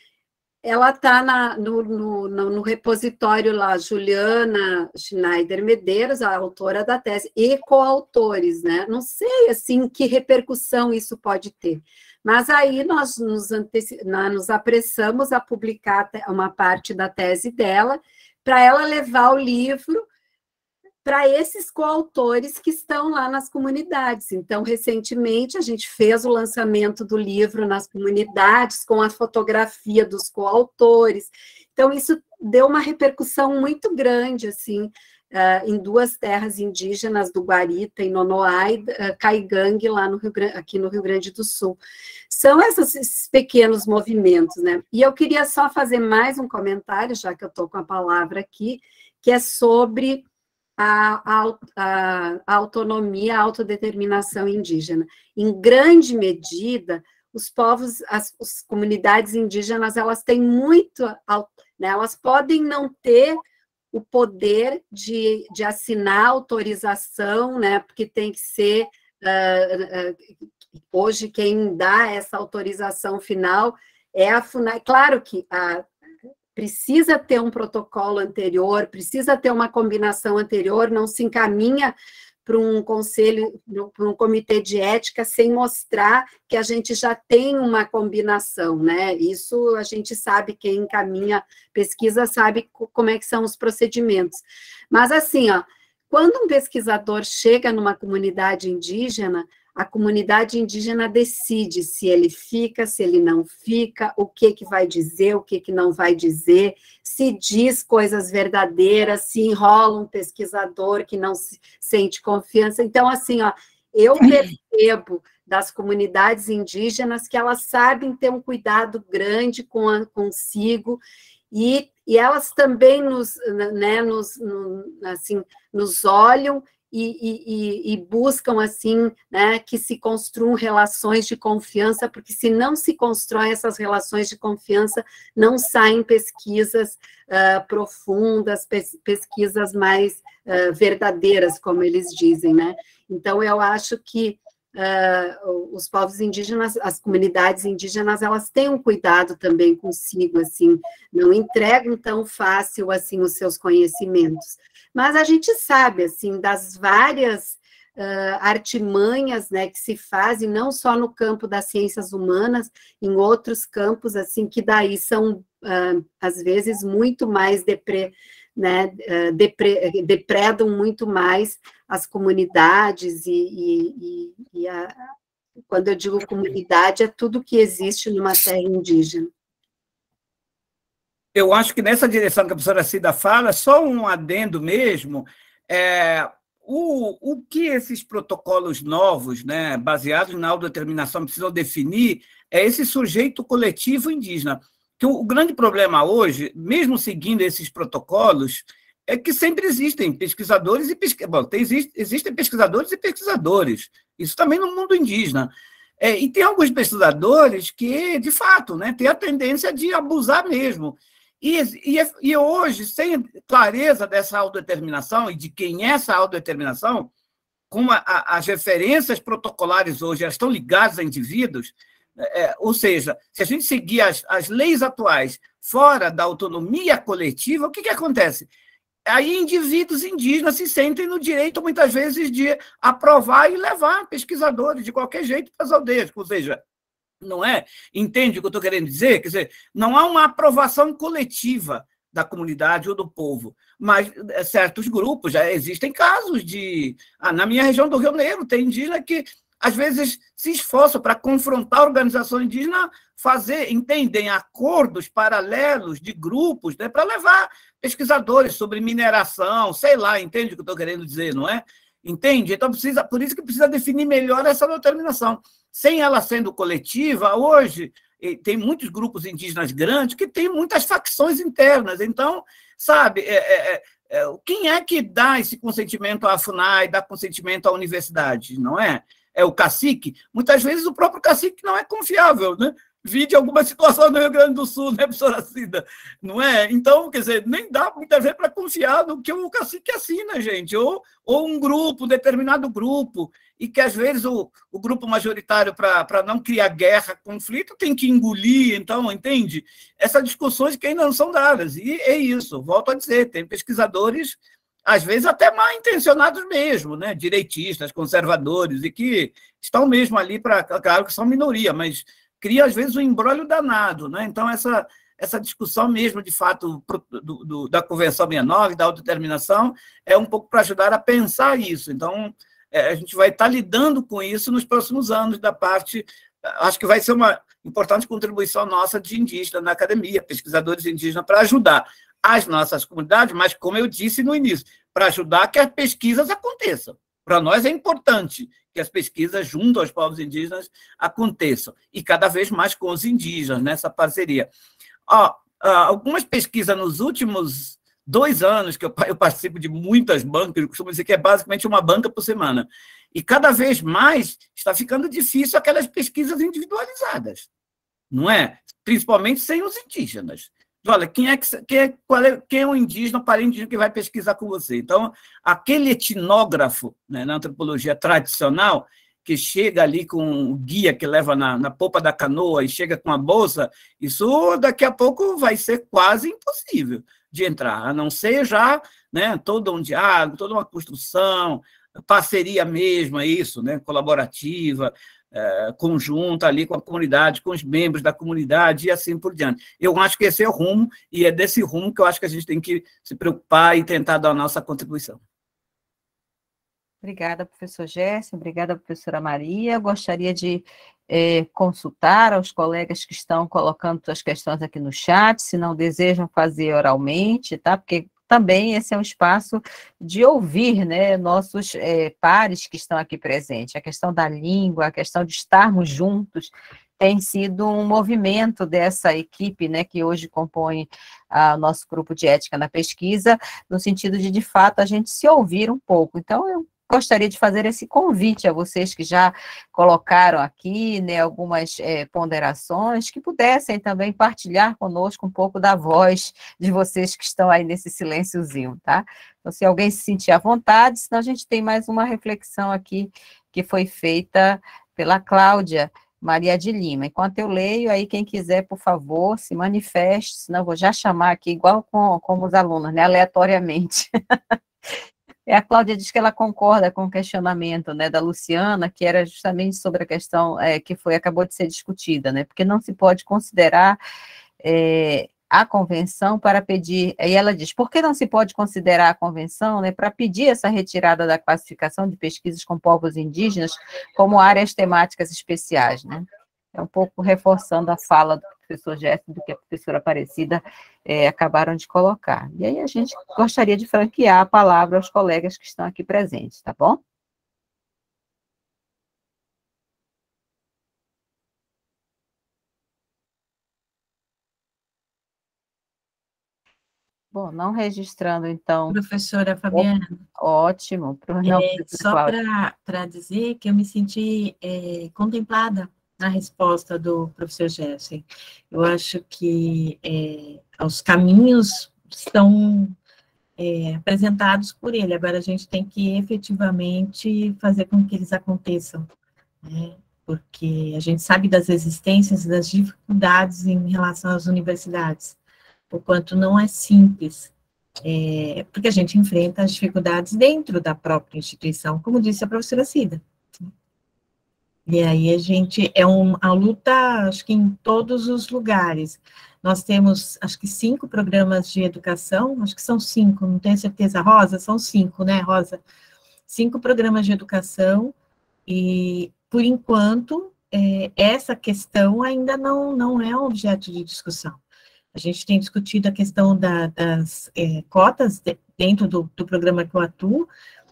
Ela está no, no, no repositório lá, Juliana Schneider Medeiros, a autora da tese, e coautores, né? Não sei, assim, que repercussão isso pode ter. Mas aí nós nos, anteci... nós nos apressamos a publicar uma parte da tese dela, para ela levar o livro para esses coautores que estão lá nas comunidades. Então, recentemente, a gente fez o lançamento do livro nas comunidades, com a fotografia dos coautores. Então, isso deu uma repercussão muito grande, assim, uh, em duas terras indígenas, do Guarita, em Nonoá, e uh, Caigangue, lá no Rio, aqui no Rio Grande do Sul. São esses, esses pequenos movimentos, né? E eu queria só fazer mais um comentário, já que eu estou com a palavra aqui, que é sobre A, a, a autonomia, a autodeterminação indígena. Em grande medida, os povos, as, as comunidades indígenas, elas têm muito, né, elas podem não ter o poder de, de assinar autorização, né, porque tem que ser, uh, uh, hoje quem dá essa autorização final é a FUNAI. Claro que a precisa ter um protocolo anterior, precisa ter uma combinação anterior, não se encaminha para um conselho, para um comitê de ética, sem mostrar que a gente já tem uma combinação, né? Isso a gente sabe, quem encaminha pesquisa sabe como é que são os procedimentos. Mas assim, ó, quando um pesquisador chega numa comunidade indígena, a comunidade indígena decide se ele fica, se ele não fica, o que que vai dizer, o que que não vai dizer, se diz coisas verdadeiras, se enrola um pesquisador que não se sente confiança. Então, assim, ó, eu percebo das comunidades indígenas que elas sabem ter um cuidado grande com a, consigo, e, e elas também nos, né, nos, no, assim, nos olham e, e, e buscam assim, né, que se construam relações de confiança, porque se não se constroem essas relações de confiança, não saem pesquisas uh, profundas, pes pesquisas mais uh, verdadeiras, como eles dizem, né? Então, eu acho que Uh, os povos indígenas, as comunidades indígenas, elas têm um cuidado também consigo, assim, não entregam tão fácil, assim, os seus conhecimentos. Mas a gente sabe, assim, das várias uh, artimanhas, né, que se fazem, não só no campo das ciências humanas, em outros campos, assim, que daí são, uh, às vezes, muito mais depre, né, depre, depredam muito mais as comunidades, e, e, e a, quando eu digo comunidade, é tudo que existe numa terra indígena. Eu acho que nessa direção que a professora Cida fala, só um adendo mesmo, é, o, o que esses protocolos novos, né, baseados na autodeterminação, precisam definir é esse sujeito coletivo indígena. Que o, o grande problema hoje, mesmo seguindo esses protocolos, é que sempre existem pesquisadores e pesqui... Bom, tem, existem pesquisadores e pesquisadores, isso também no mundo indígena. É, e tem alguns pesquisadores que, de fato, né, têm a tendência de abusar mesmo. E, e, e hoje, sem clareza dessa autodeterminação e de quem é essa autodeterminação, como a, a, as referências protocolares hoje elas estão ligadas a indivíduos, é, ou seja, se a gente seguir as, as leis atuais fora da autonomia coletiva, o que, que acontece? Aí indivíduos indígenas se sentem no direito, muitas vezes, de aprovar e levar pesquisadores de qualquer jeito para as aldeias, ou seja, não é? Entende o que eu estou querendo dizer? Quer dizer, não há uma aprovação coletiva da comunidade ou do povo, mas certos grupos, já existem casos de... Ah, na minha região do Rio Negro, tem indígena que, às vezes, se esforçam para confrontar a organização indígena, fazer, entendem, acordos paralelos de grupos, né, para levar pesquisadores sobre mineração, sei lá, entende o que eu estou querendo dizer, não é? Entende? Então, precisa, por isso que precisa definir melhor essa determinação. Sem ela sendo coletiva, hoje, tem muitos grupos indígenas grandes que têm muitas facções internas. Então, sabe, é, é, é, quem é que dá esse consentimento à FUNAI, dá consentimento à universidade, não é? É o cacique? Muitas vezes o próprio cacique não é confiável, né? Vide alguma situação no Rio Grande do Sul, né, professora Cida? Não é? Então, quer dizer, nem dá muitas vezes para confiar no que o cacique assina, gente, ou, ou um grupo, um determinado grupo, e que às vezes o, o grupo majoritário, para não criar guerra, conflito, tem que engolir, então, entende? Essas discussões que ainda não são dadas, e é isso, volto a dizer, tem pesquisadores, às vezes até mal intencionados mesmo, né, direitistas, conservadores, e que estão mesmo ali para, claro que são minoria, mas cria, às vezes, um embrólio danado, né? Então, essa, essa discussão mesmo, de fato, do, do, da Convenção sessenta e nove, da autodeterminação, é um pouco para ajudar a pensar isso. Então, é, a gente vai estar lidando com isso nos próximos anos, da parte... Acho que vai ser uma importante contribuição nossa de indígena na academia, pesquisadores indígenas, para ajudar as nossas comunidades, mas, como eu disse no início, para ajudar que as pesquisas aconteçam. Para nós é importante que as pesquisas junto aos povos indígenas aconteçam, e cada vez mais com os indígenas, nessa parceria. Ó, algumas pesquisas nos últimos dois anos, que eu, eu participo de muitas bancas, eu costumo dizer que é basicamente uma banca por semana, e cada vez mais está ficando difícil aquelas pesquisas individualizadas, não é? Principalmente sem os indígenas. Olha, quem é, que, quem, é, qual é, quem é o indígena, o parente indígena que vai pesquisar com você? Então, aquele etnógrafo, né, na antropologia tradicional, que chega ali com o guia que leva na, na popa da canoa e chega com a bolsa, isso daqui a pouco vai ser quase impossível de entrar, a não ser já, né, todo um diálogo, toda uma construção, parceria mesmo, é isso, né, colaborativa, É, conjunta ali com a comunidade, com os membros da comunidade e assim por diante. Eu acho que esse é o rumo, e é desse rumo que eu acho que a gente tem que se preocupar e tentar dar a nossa contribuição. Obrigada, professor Gerson, obrigada, professora Maria. Eu gostaria de é, consultar aos colegas que estão colocando suas questões aqui no chat, se não desejam fazer oralmente, tá? Porque também esse é um espaço de ouvir, né, nossos é, pares que estão aqui presentes. A questão da língua, a questão de estarmos juntos, tem sido um movimento dessa equipe, né, que hoje compõe o nosso grupo de ética na pesquisa, no sentido de, de fato, a gente se ouvir um pouco. Então, eu gostaria de fazer esse convite a vocês que já colocaram aqui, né, algumas é, ponderações, que pudessem também partilhar conosco um pouco da voz de vocês que estão aí nesse silênciozinho, tá? Então, se alguém se sentir à vontade, senão a gente tem mais uma reflexão aqui que foi feita pela Cláudia Maria de Lima. Enquanto eu leio, aí quem quiser, por favor, se manifeste, senão eu vou já chamar aqui, igual com, como os alunos, né, aleatoriamente. É, a Cláudia diz que ela concorda com o questionamento, né, da Luciana, que era justamente sobre a questão é, que foi, acabou de ser discutida, né, porque não se pode considerar é, a convenção para pedir, e ela diz, por que não se pode considerar a convenção, né, para pedir essa retirada da classificação de pesquisas com povos indígenas como áreas temáticas especiais, né? É um pouco reforçando a fala do professor Jéssica, do que a professora Aparecida é, acabaram de colocar. E aí a gente gostaria de franquear a palavra aos colegas que estão aqui presentes, tá bom? Bom, não registrando, então... Professora Fabiana. Ótimo. Não, é, só para dizer que eu me senti é, contemplada na resposta do professor Jessen. Eu acho que é, os caminhos estão é, apresentados por ele, agora a gente tem que efetivamente fazer com que eles aconteçam, né? Porque a gente sabe das existências, das dificuldades em relação às universidades, o quanto não é simples, é, porque a gente enfrenta as dificuldades dentro da própria instituição, como disse a professora Cida. E aí a gente, é uma luta, acho que em todos os lugares. Nós temos, acho que cinco programas de educação, acho que são cinco, não tenho certeza, Rosa, são cinco, né, Rosa? Cinco programas de educação, e, por enquanto, é, essa questão ainda não, não é um objeto de discussão. A gente tem discutido a questão da, das é, cotas de, dentro do, do programa que eu atuo,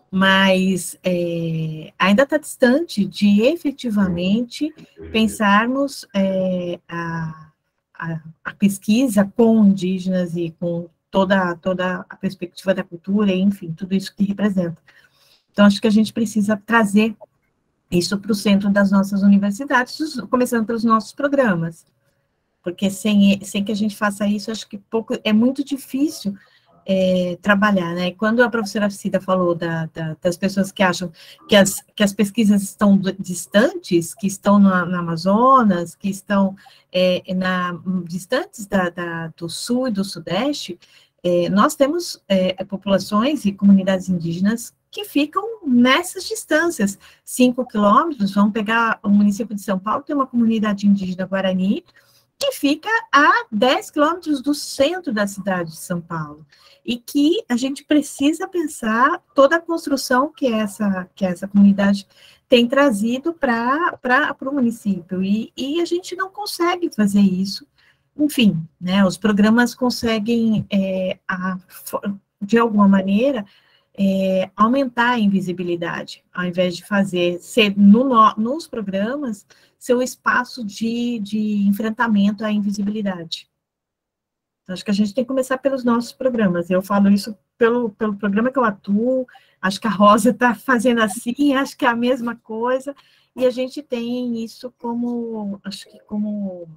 mas é, ainda está distante de efetivamente pensarmos é, a, a, a pesquisa com indígenas e com toda, toda a perspectiva da cultura, enfim, tudo isso que representa. Então, acho que a gente precisa trazer isso para o centro das nossas universidades, começando pelos nossos programas, porque sem, sem que a gente faça isso, acho que pouco, é muito difícil É, trabalhar, né? Quando a professora Cida falou da, da, das pessoas que acham que as, que as pesquisas estão distantes, que estão na, na Amazonas, que estão é, na, distantes da, da, do sul e do sudeste, é, nós temos é, populações e comunidades indígenas que ficam nessas distâncias, cinco quilômetros, vamos pegar o município de São Paulo, tem uma comunidade indígena Guarani, que fica a dez quilômetros do centro da cidade de São Paulo, e que a gente precisa pensar toda a construção que essa, que essa comunidade tem trazido para o município, e, e a gente não consegue fazer isso. Enfim, né, os programas conseguem, é, a, de alguma maneira, é, aumentar a invisibilidade, ao invés de fazer, ser no, nos programas, seu espaço de, de enfrentamento à invisibilidade. Então, acho que a gente tem que começar pelos nossos programas. Eu falo isso pelo, pelo programa que eu atuo, acho que a Rosa está fazendo assim, acho que é a mesma coisa, e a gente tem isso como, acho que como,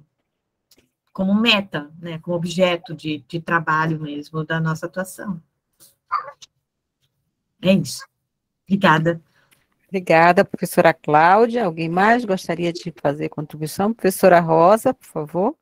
como meta, né, como objeto de, de trabalho mesmo da nossa atuação. É isso. Obrigada. Obrigada, professora Cláudia. Alguém mais gostaria de fazer contribuição? Professora Rosa, por favor.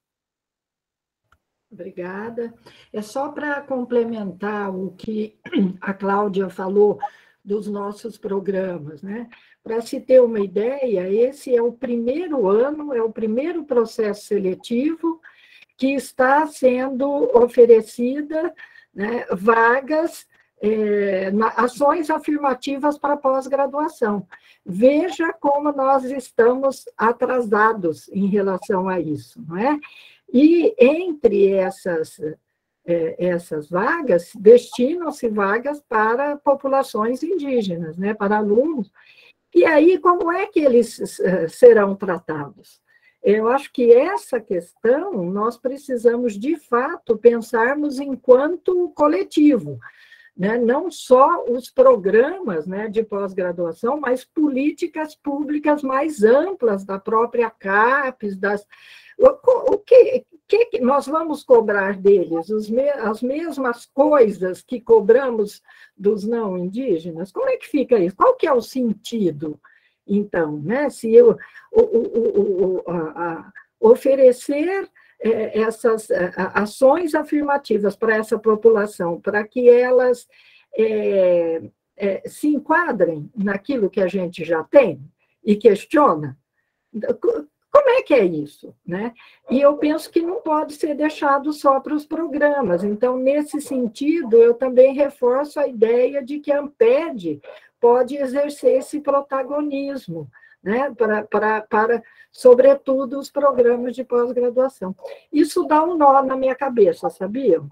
Obrigada. É só para complementar o que a Cláudia falou dos nossos programas, né? Para se ter uma ideia, esse é o primeiro ano, é o primeiro processo seletivo que está sendo oferecida, né, vagas, é, na, ações afirmativas para pós-graduação. Veja como nós estamos atrasados em relação a isso, não é? E entre essas é, essas vagas, destinam-se vagas para populações indígenas, né, para alunos. E aí, como é que eles serão tratados? Eu acho que essa questão nós precisamos, de fato, pensarmos enquanto coletivo, né? Não só os programas, né, de pós-graduação, mas políticas públicas mais amplas da própria CAPES, das... o, o que, que nós vamos cobrar deles? Os me, as mesmas coisas que cobramos dos não indígenas? Como é que fica isso? Qual que é o sentido? Então, né, se eu o, o, o, a, a oferecer é, essas a, ações afirmativas para essa população, para que elas é, é, se enquadrem naquilo que a gente já tem e questiona, como é que é isso, né? E eu penso que não pode ser deixado só para os programas. Então, nesse sentido, eu também reforço a ideia de que a AMPED pode exercer esse protagonismo, né, para, para, para, sobretudo, os programas de pós-graduação. Isso dá um nó na minha cabeça, sabiam?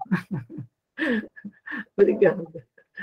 Obrigada.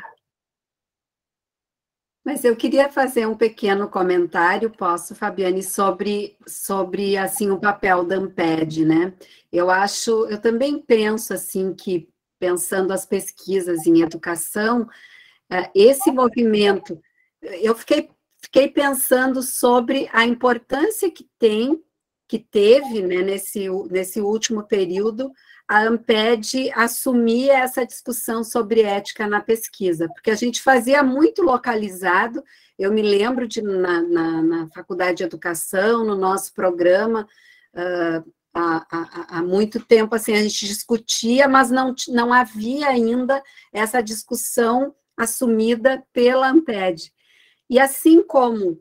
Mas eu queria fazer um pequeno comentário, posso, Fabiane, sobre, sobre assim, o papel da AMPED, né? Eu acho, eu também penso, assim, que, pensando as pesquisas em educação, esse movimento, eu fiquei, fiquei pensando sobre a importância que tem, que teve, né, nesse, nesse último período, a AMPED assumir essa discussão sobre ética na pesquisa, porque a gente fazia muito localizado, eu me lembro de, na, na, na Faculdade de Educação, no nosso programa, uh, há, há, há muito tempo, assim, a gente discutia, mas não, não havia ainda essa discussão assumida pela AMPED. E assim como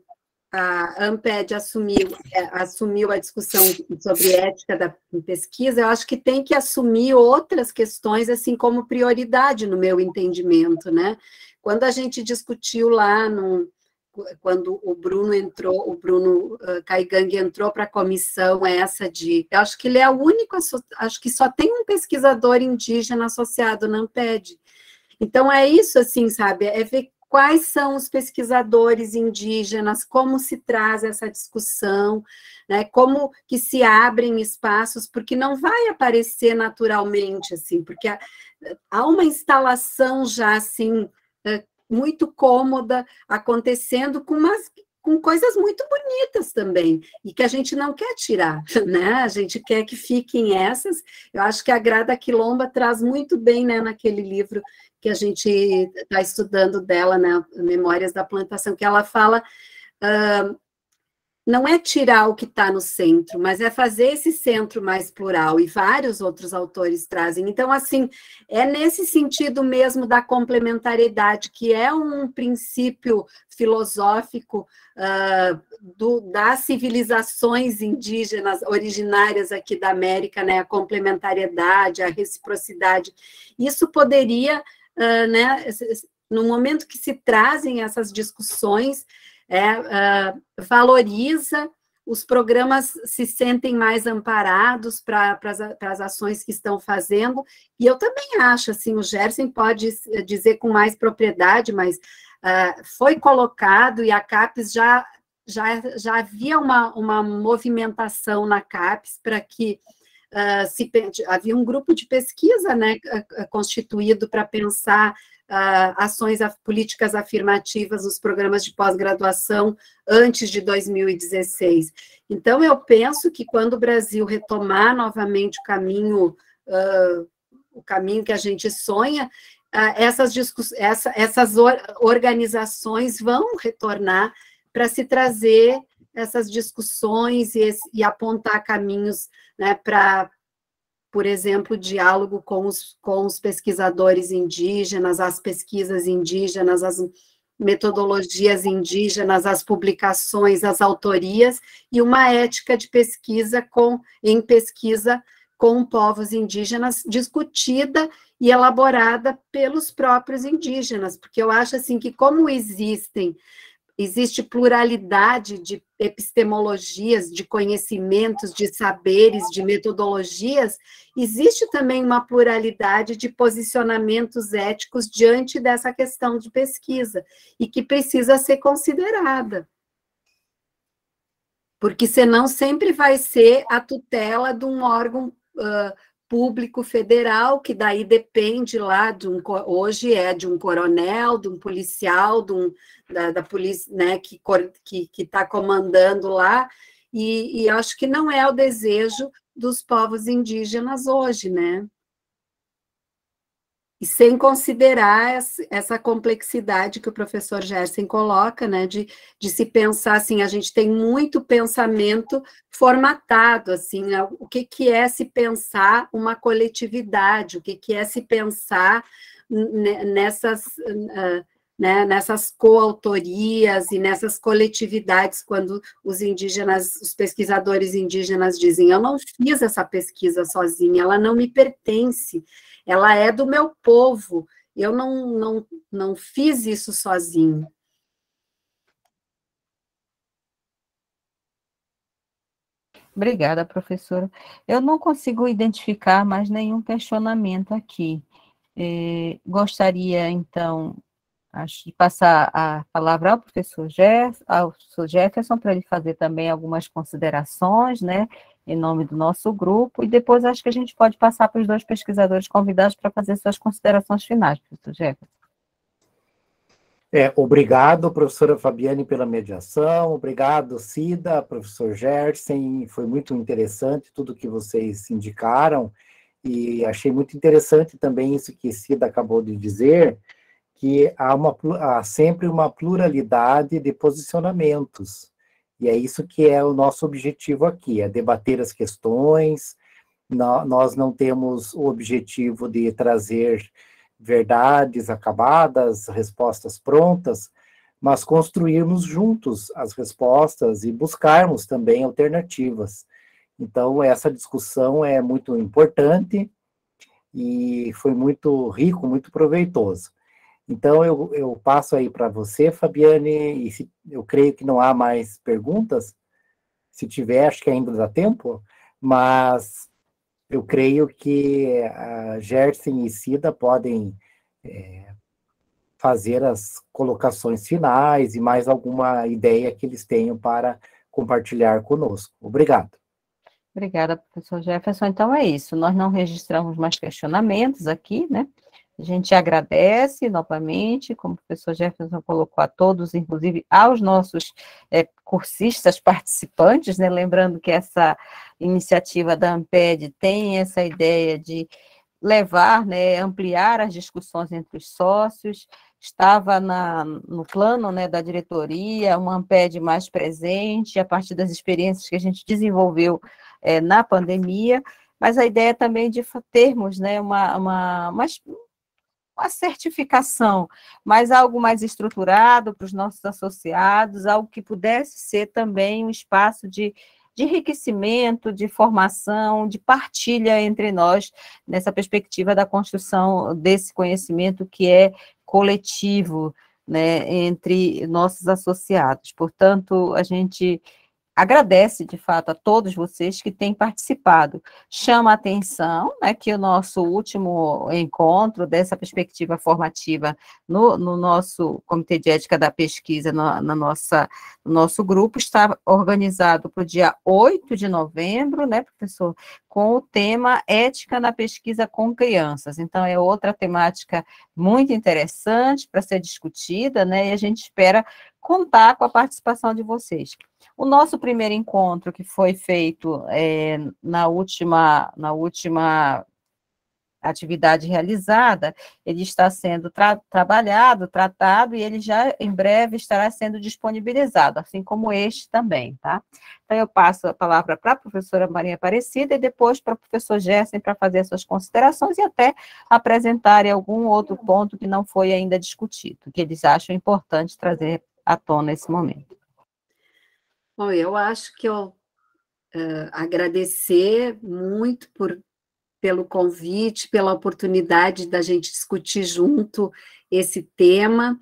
a AMPED assumiu, assumiu a discussão sobre ética da pesquisa, eu acho que tem que assumir outras questões, assim como prioridade, no meu entendimento, né? Quando a gente discutiu lá, no, quando o Bruno entrou, o Bruno uh, Caigang entrou para a comissão essa de... Eu acho que ele é o único, acho que só tem um pesquisador indígena associado na AMPED. Então, é isso, assim, sabe? É ver quais são os pesquisadores indígenas, como se traz essa discussão, né? Como que se abrem espaços, porque não vai aparecer naturalmente, assim, porque há, há uma instalação já, assim, muito cômoda, acontecendo com umas... com coisas muito bonitas também, e que a gente não quer tirar, né? A gente quer que fiquem essas. Eu acho que a Grada Quilomba traz muito bem, né, naquele livro que a gente está estudando dela, né, Memórias da Plantação, que ela fala, uh, não é tirar o que está no centro, mas é fazer esse centro mais plural, e vários outros autores trazem. Então, assim, é nesse sentido mesmo da complementariedade, que é um princípio filosófico uh, do, das civilizações indígenas originárias aqui da América, né, a complementariedade, a reciprocidade. Isso poderia, uh, né, no momento que se trazem essas discussões, É, uh, valoriza, os programas se sentem mais amparados para as ações que estão fazendo, e eu também acho, assim, o Gerson pode dizer com mais propriedade, mas uh, foi colocado, e a CAPES já, já, já havia uma, uma movimentação na CAPES para que uh, se, havia um grupo de pesquisa, né, constituído para pensar Uh, ações, políticas afirmativas nos programas de pós-graduação antes de dois mil e dezesseis. Então, eu penso que quando o Brasil retomar novamente o caminho, uh, o caminho que a gente sonha, uh, essas, essa, essas or organizações vão retornar para se trazer essas discussões e, esse, e apontar caminhos, né, para, por exemplo, diálogo com os, com os pesquisadores indígenas, as pesquisas indígenas, as metodologias indígenas, as publicações, as autorias, e uma ética de pesquisa com, em pesquisa com povos indígenas, discutida e elaborada pelos próprios indígenas, porque eu acho assim que como existem existe pluralidade de epistemologias, de conhecimentos, de saberes, de metodologias, existe também uma pluralidade de posicionamentos éticos diante dessa questão de pesquisa, e que precisa ser considerada. Porque senão sempre vai ser a tutela de um órgão uh, público federal, que daí depende lá de um, hoje é de um coronel, de um policial, de um, da, da polícia, né, que que que está comandando lá, e, e acho que não é o desejo dos povos indígenas hoje, né? E sem considerar essa complexidade que o professor Gerson coloca, né, de, de se pensar assim, a gente tem muito pensamento formatado, assim, o que, que é se pensar uma coletividade, o que, que é se pensar nessas, né, nessas coautorias e nessas coletividades, quando os indígenas, os pesquisadores indígenas dizem, eu não fiz essa pesquisa sozinha, ela não me pertence, ela é do meu povo, eu não, não, não fiz isso sozinho. Obrigada, professora. Eu não consigo identificar mais nenhum questionamento aqui. Eh, gostaria, então, acho, de passar a palavra ao professor Jeff, ao professor Jefferson, para ele fazer também algumas considerações, né, em nome do nosso grupo, e depois acho que a gente pode passar para os dois pesquisadores convidados para fazer suas considerações finais, professor Jefferson. É, obrigado, professora Fabiane, pela mediação, obrigado, Cida, professor Gerson, foi muito interessante tudo que vocês indicaram, e achei muito interessante também isso que Cida acabou de dizer, que há, uma, há sempre uma pluralidade de posicionamentos, e é isso que é o nosso objetivo aqui, é debater as questões, nós não temos o objetivo de trazer verdades acabadas, respostas prontas, mas construirmos juntos as respostas e buscarmos também alternativas. Então, essa discussão é muito importante e foi muito rico, muito proveitoso. Então, eu, eu passo aí para você, Fabiane, e se, eu creio que não há mais perguntas, se tiver, acho que ainda dá tempo, mas eu creio que a Gerson e Cida podem é, fazer as colocações finais e mais alguma ideia que eles tenham para compartilhar conosco. Obrigado. Obrigada, professor Jefferson. Então é isso, nós não registramos mais questionamentos aqui, né? A gente agradece novamente, como o professor Jefferson colocou, a todos, inclusive aos nossos é, cursistas participantes, né? Lembrando que essa iniciativa da AMPED tem essa ideia de levar, né, ampliar as discussões entre os sócios, estava na, no plano, né, da diretoria, uma AMPED mais presente, a partir das experiências que a gente desenvolveu é, na pandemia, mas a ideia também de termos, né, uma, uma, uma uma certificação, mas algo mais estruturado para os nossos associados, algo que pudesse ser também um espaço de, de enriquecimento, de formação, de partilha entre nós, nessa perspectiva da construção desse conhecimento que é coletivo, né, entre nossos associados. Portanto, a gente agradece, de fato, a todos vocês que têm participado. Chama a atenção, né, que o nosso último encontro dessa perspectiva formativa no, no nosso Comitê de Ética da Pesquisa, na, na nossa, no nosso grupo, está organizado para o dia oito de novembro, né, professor, com o tema Ética na Pesquisa com Crianças. Então, é outra temática muito interessante para ser discutida, né, e a gente espera contar com a participação de vocês. O nosso primeiro encontro, que foi feito é, na última, na última atividade realizada, ele está sendo tra trabalhado, tratado, e ele já em breve estará sendo disponibilizado, assim como este também, tá? Então, eu passo a palavra para a professora Maria Aparecida e depois para o professor Gerson para fazer as suas considerações e até apresentarem algum outro ponto que não foi ainda discutido, que eles acham importante trazer à tona nesse momento. Bom, eu acho que eu uh, agradecer muito por, pelo convite, pela oportunidade da gente discutir junto esse tema.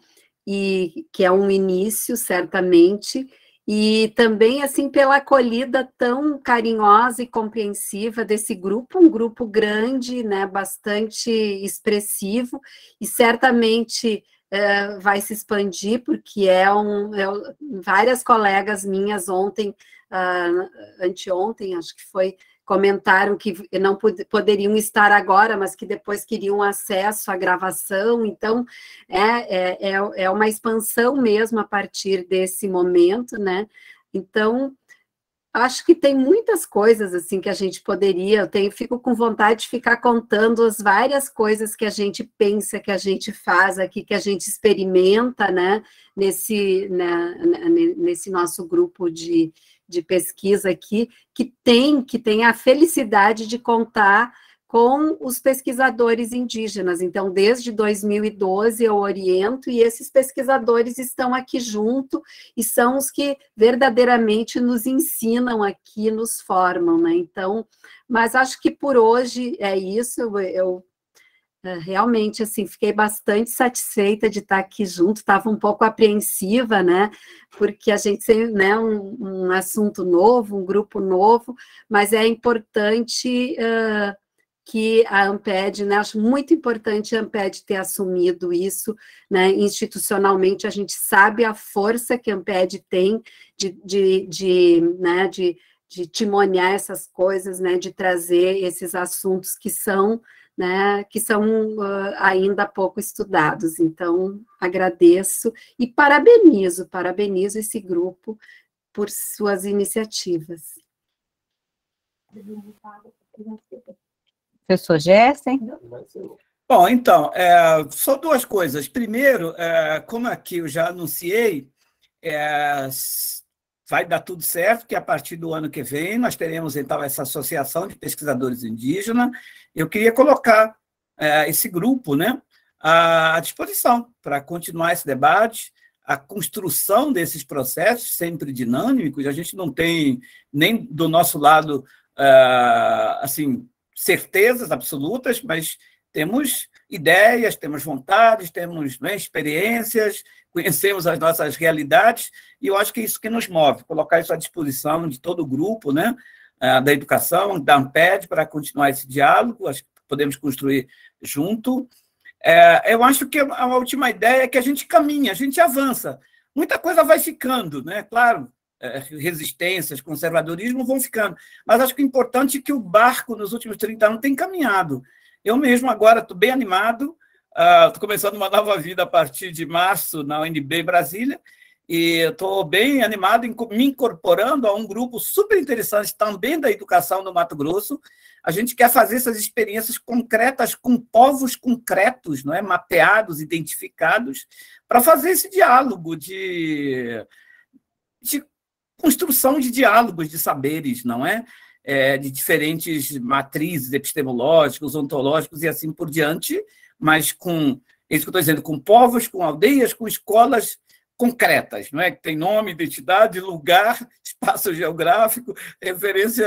e que é um início, certamente, e também, assim, pela acolhida tão carinhosa e compreensiva desse grupo, um grupo grande, né, bastante expressivo, e certamente é, vai se expandir, porque é um, é, várias colegas minhas ontem, uh, anteontem, acho que foi, comentaram que não pod poderiam estar agora, mas que depois queriam acesso à gravação, então é, é, é uma expansão mesmo a partir desse momento, né? Então, acho que tem muitas coisas assim que a gente poderia, eu tenho, fico com vontade de ficar contando as várias coisas que a gente pensa, que a gente faz aqui, que a gente experimenta, né, nesse, né, nesse nosso grupo de, de pesquisa aqui, que tem, que tem a felicidade de contar com os pesquisadores indígenas. Então, desde dois mil e doze eu oriento, e esses pesquisadores estão aqui junto, e são os que verdadeiramente nos ensinam aqui, nos formam, né? Então, mas acho que por hoje é isso, eu, eu realmente, assim, fiquei bastante satisfeita de estar aqui junto, estava um pouco apreensiva, né, porque a gente tem, né, um, um assunto novo, um grupo novo, mas é importante uh, que a ANPED, né, acho muito importante a ANPED ter assumido isso, né, institucionalmente, a gente sabe a força que a ANPED tem de, de, de, né, de, de timonear essas coisas, né, de trazer esses assuntos que são, né, que são uh, ainda pouco estudados. Então, agradeço e parabenizo, parabenizo esse grupo por suas iniciativas. Professor Gerson? Bom, então, é, só duas coisas. Primeiro, é, como aqui eu já anunciei, é, vai dar tudo certo, que a partir do ano que vem nós teremos, então, essa associação de pesquisadores indígenas. Eu queria colocar é, esse grupo, né, à disposição para continuar esse debate, a construção desses processos sempre dinâmicos. A gente não tem nem do nosso lado é, assim, certezas absolutas, mas temos ideias, temos vontades, temos, né, experiências, conhecemos as nossas realidades, e eu acho que é isso que nos move, colocar isso à disposição de todo o grupo, né, da educação, da ANPED, para continuar esse diálogo, acho que podemos construir junto. É, eu acho que a última ideia é que a gente caminha, a gente avança. Muita coisa vai ficando, né? Claro, é, resistências, conservadorismo vão ficando, mas acho que o importante é que o barco, nos últimos trinta anos, tem caminhado. Eu mesmo agora estou bem animado, estou uh, começando uma nova vida a partir de março na U N B Brasília, e estou bem animado em me incorporando a um grupo super interessante também da educação no Mato Grosso. A gente quer fazer essas experiências concretas com povos concretos, não é? Mapeados, identificados, para fazer esse diálogo de, de construção de diálogos de saberes, não é? É, de diferentes matrizes epistemológicas, ontológicos e assim por diante, mas com, é isso que eu estou dizendo, com povos, com aldeias, com escolas concretas, não é? Que tem nome, identidade, lugar, espaço geográfico, referência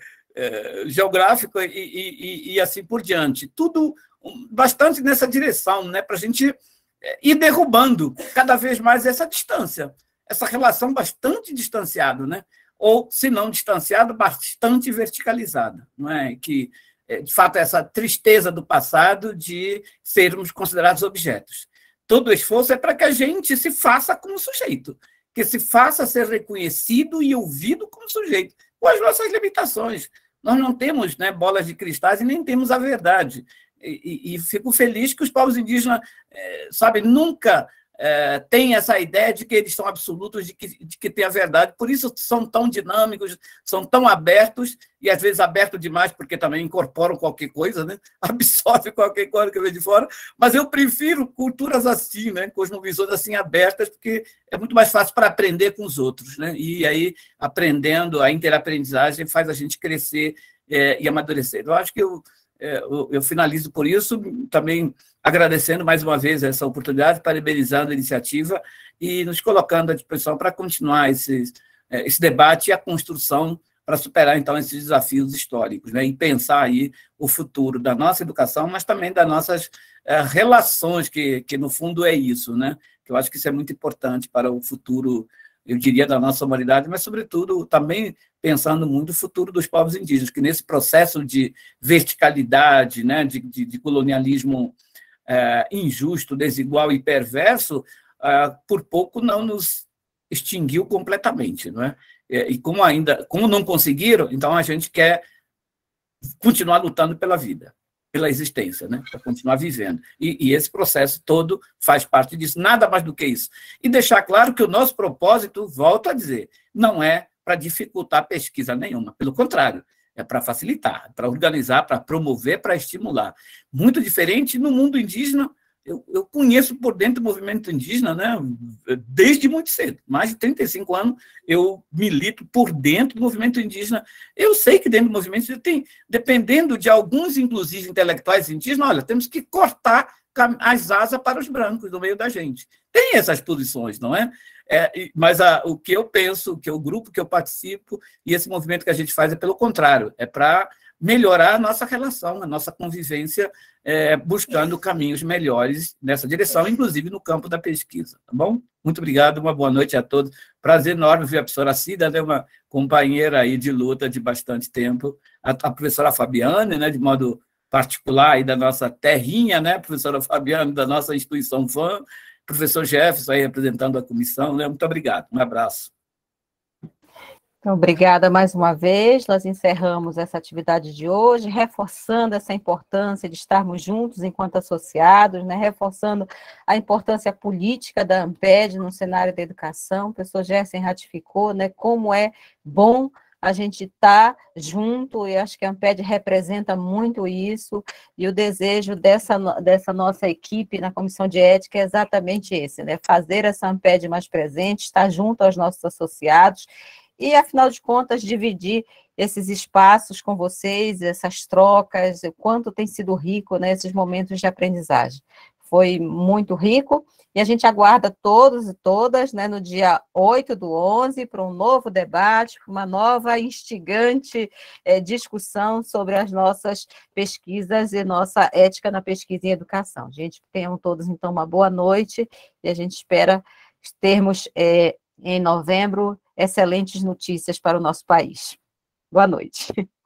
é, geográfica e, e, e assim por diante. Tudo bastante nessa direção, né? Para a gente ir derrubando cada vez mais essa distância, essa relação bastante distanciada, né? Ou, se não distanciado, bastante verticalizada, não é? Que, de fato, essa tristeza do passado de sermos considerados objetos. Todo o esforço é para que a gente se faça como sujeito, que se faça ser reconhecido e ouvido como sujeito, com as nossas limitações. Nós não temos, né, bolas de cristais e nem temos a verdade. E, e, e fico feliz que os povos indígenas, é, sabe, nunca... É, tem essa ideia de que eles são absolutos, de que, de que tem a verdade, por isso são tão dinâmicos, são tão abertos, e às vezes abertos demais, porque também incorporam qualquer coisa, né? Absorvem qualquer coisa que vem de fora, mas eu prefiro culturas assim, né? Cosmovisões assim abertas, porque é muito mais fácil para aprender com os outros, né? E aí, aprendendo, a interaprendizagem faz a gente crescer é, e amadurecer. Eu acho que eu, é, eu, eu finalizo por isso, também agradecendo mais uma vez essa oportunidade, parabenizando a iniciativa e nos colocando à disposição para continuar esse, esse debate e a construção para superar, então, esses desafios históricos, né? E pensar aí o futuro da nossa educação, mas também das nossas é, relações, que, que, no fundo, é isso, né? que eu acho que isso é muito importante para o futuro, eu diria, da nossa humanidade, mas, sobretudo, também pensando muito no futuro dos povos indígenas, que nesse processo de verticalidade, né, de, de, de colonialismo é, injusto, desigual e perverso, é, por pouco não nos extinguiu completamente, não é? E como ainda, como não conseguiram, então a gente quer continuar lutando pela vida, pela existência, né? Para continuar vivendo. E, e esse processo todo faz parte disso, nada mais do que isso. E deixar claro que o nosso propósito, volto a dizer, não é para dificultar pesquisa nenhuma, pelo contrário, é para facilitar, para organizar, para promover, para estimular. Muito diferente no mundo indígena. Eu, eu conheço por dentro do movimento indígena, né, desde muito cedo, mais de trinta e cinco anos eu milito por dentro do movimento indígena. Eu sei que dentro do movimento indígena tem, dependendo de alguns, inclusive, intelectuais indígenas, olha, temos que cortar as asas para os brancos no meio da gente. Tem essas posições, não é? É, mas a, o que eu penso, que é o grupo que eu participo e esse movimento que a gente faz é pelo contrário, é para melhorar a nossa relação, a nossa convivência, é, buscando caminhos melhores nessa direção, inclusive no campo da pesquisa, tá bom? Muito obrigado, uma boa noite a todos. Prazer enorme ver a professora Cida, né, uma companheira aí de luta de bastante tempo, a, a professora Fabiane, né, de modo particular, aí da nossa terrinha, né, professora Fabiane, da nossa instituição F A M, professor Jefferson aí representando a comissão, né, muito obrigado, um abraço. Então, obrigada mais uma vez, nós encerramos essa atividade de hoje, reforçando essa importância de estarmos juntos enquanto associados, né, reforçando a importância política da ANPED no cenário da educação. O professor Gerson ratificou, né, como é bom a gente estar junto, e acho que a ANPED representa muito isso, e o desejo dessa, dessa nossa equipe na Comissão de Ética é exatamente esse, né, fazer essa ANPED mais presente, estar junto aos nossos associados, e, afinal de contas, dividir esses espaços com vocês, essas trocas, o quanto tem sido rico, né, esses momentos de aprendizagem. Foi muito rico, e a gente aguarda todos e todas, né, no dia oito do onze, para um novo debate, uma nova instigante é, discussão sobre as nossas pesquisas e nossa ética na pesquisa em educação. Gente, tenham todos, então, uma boa noite, e a gente espera termos, é, em novembro, excelentes notícias para o nosso país. Boa noite.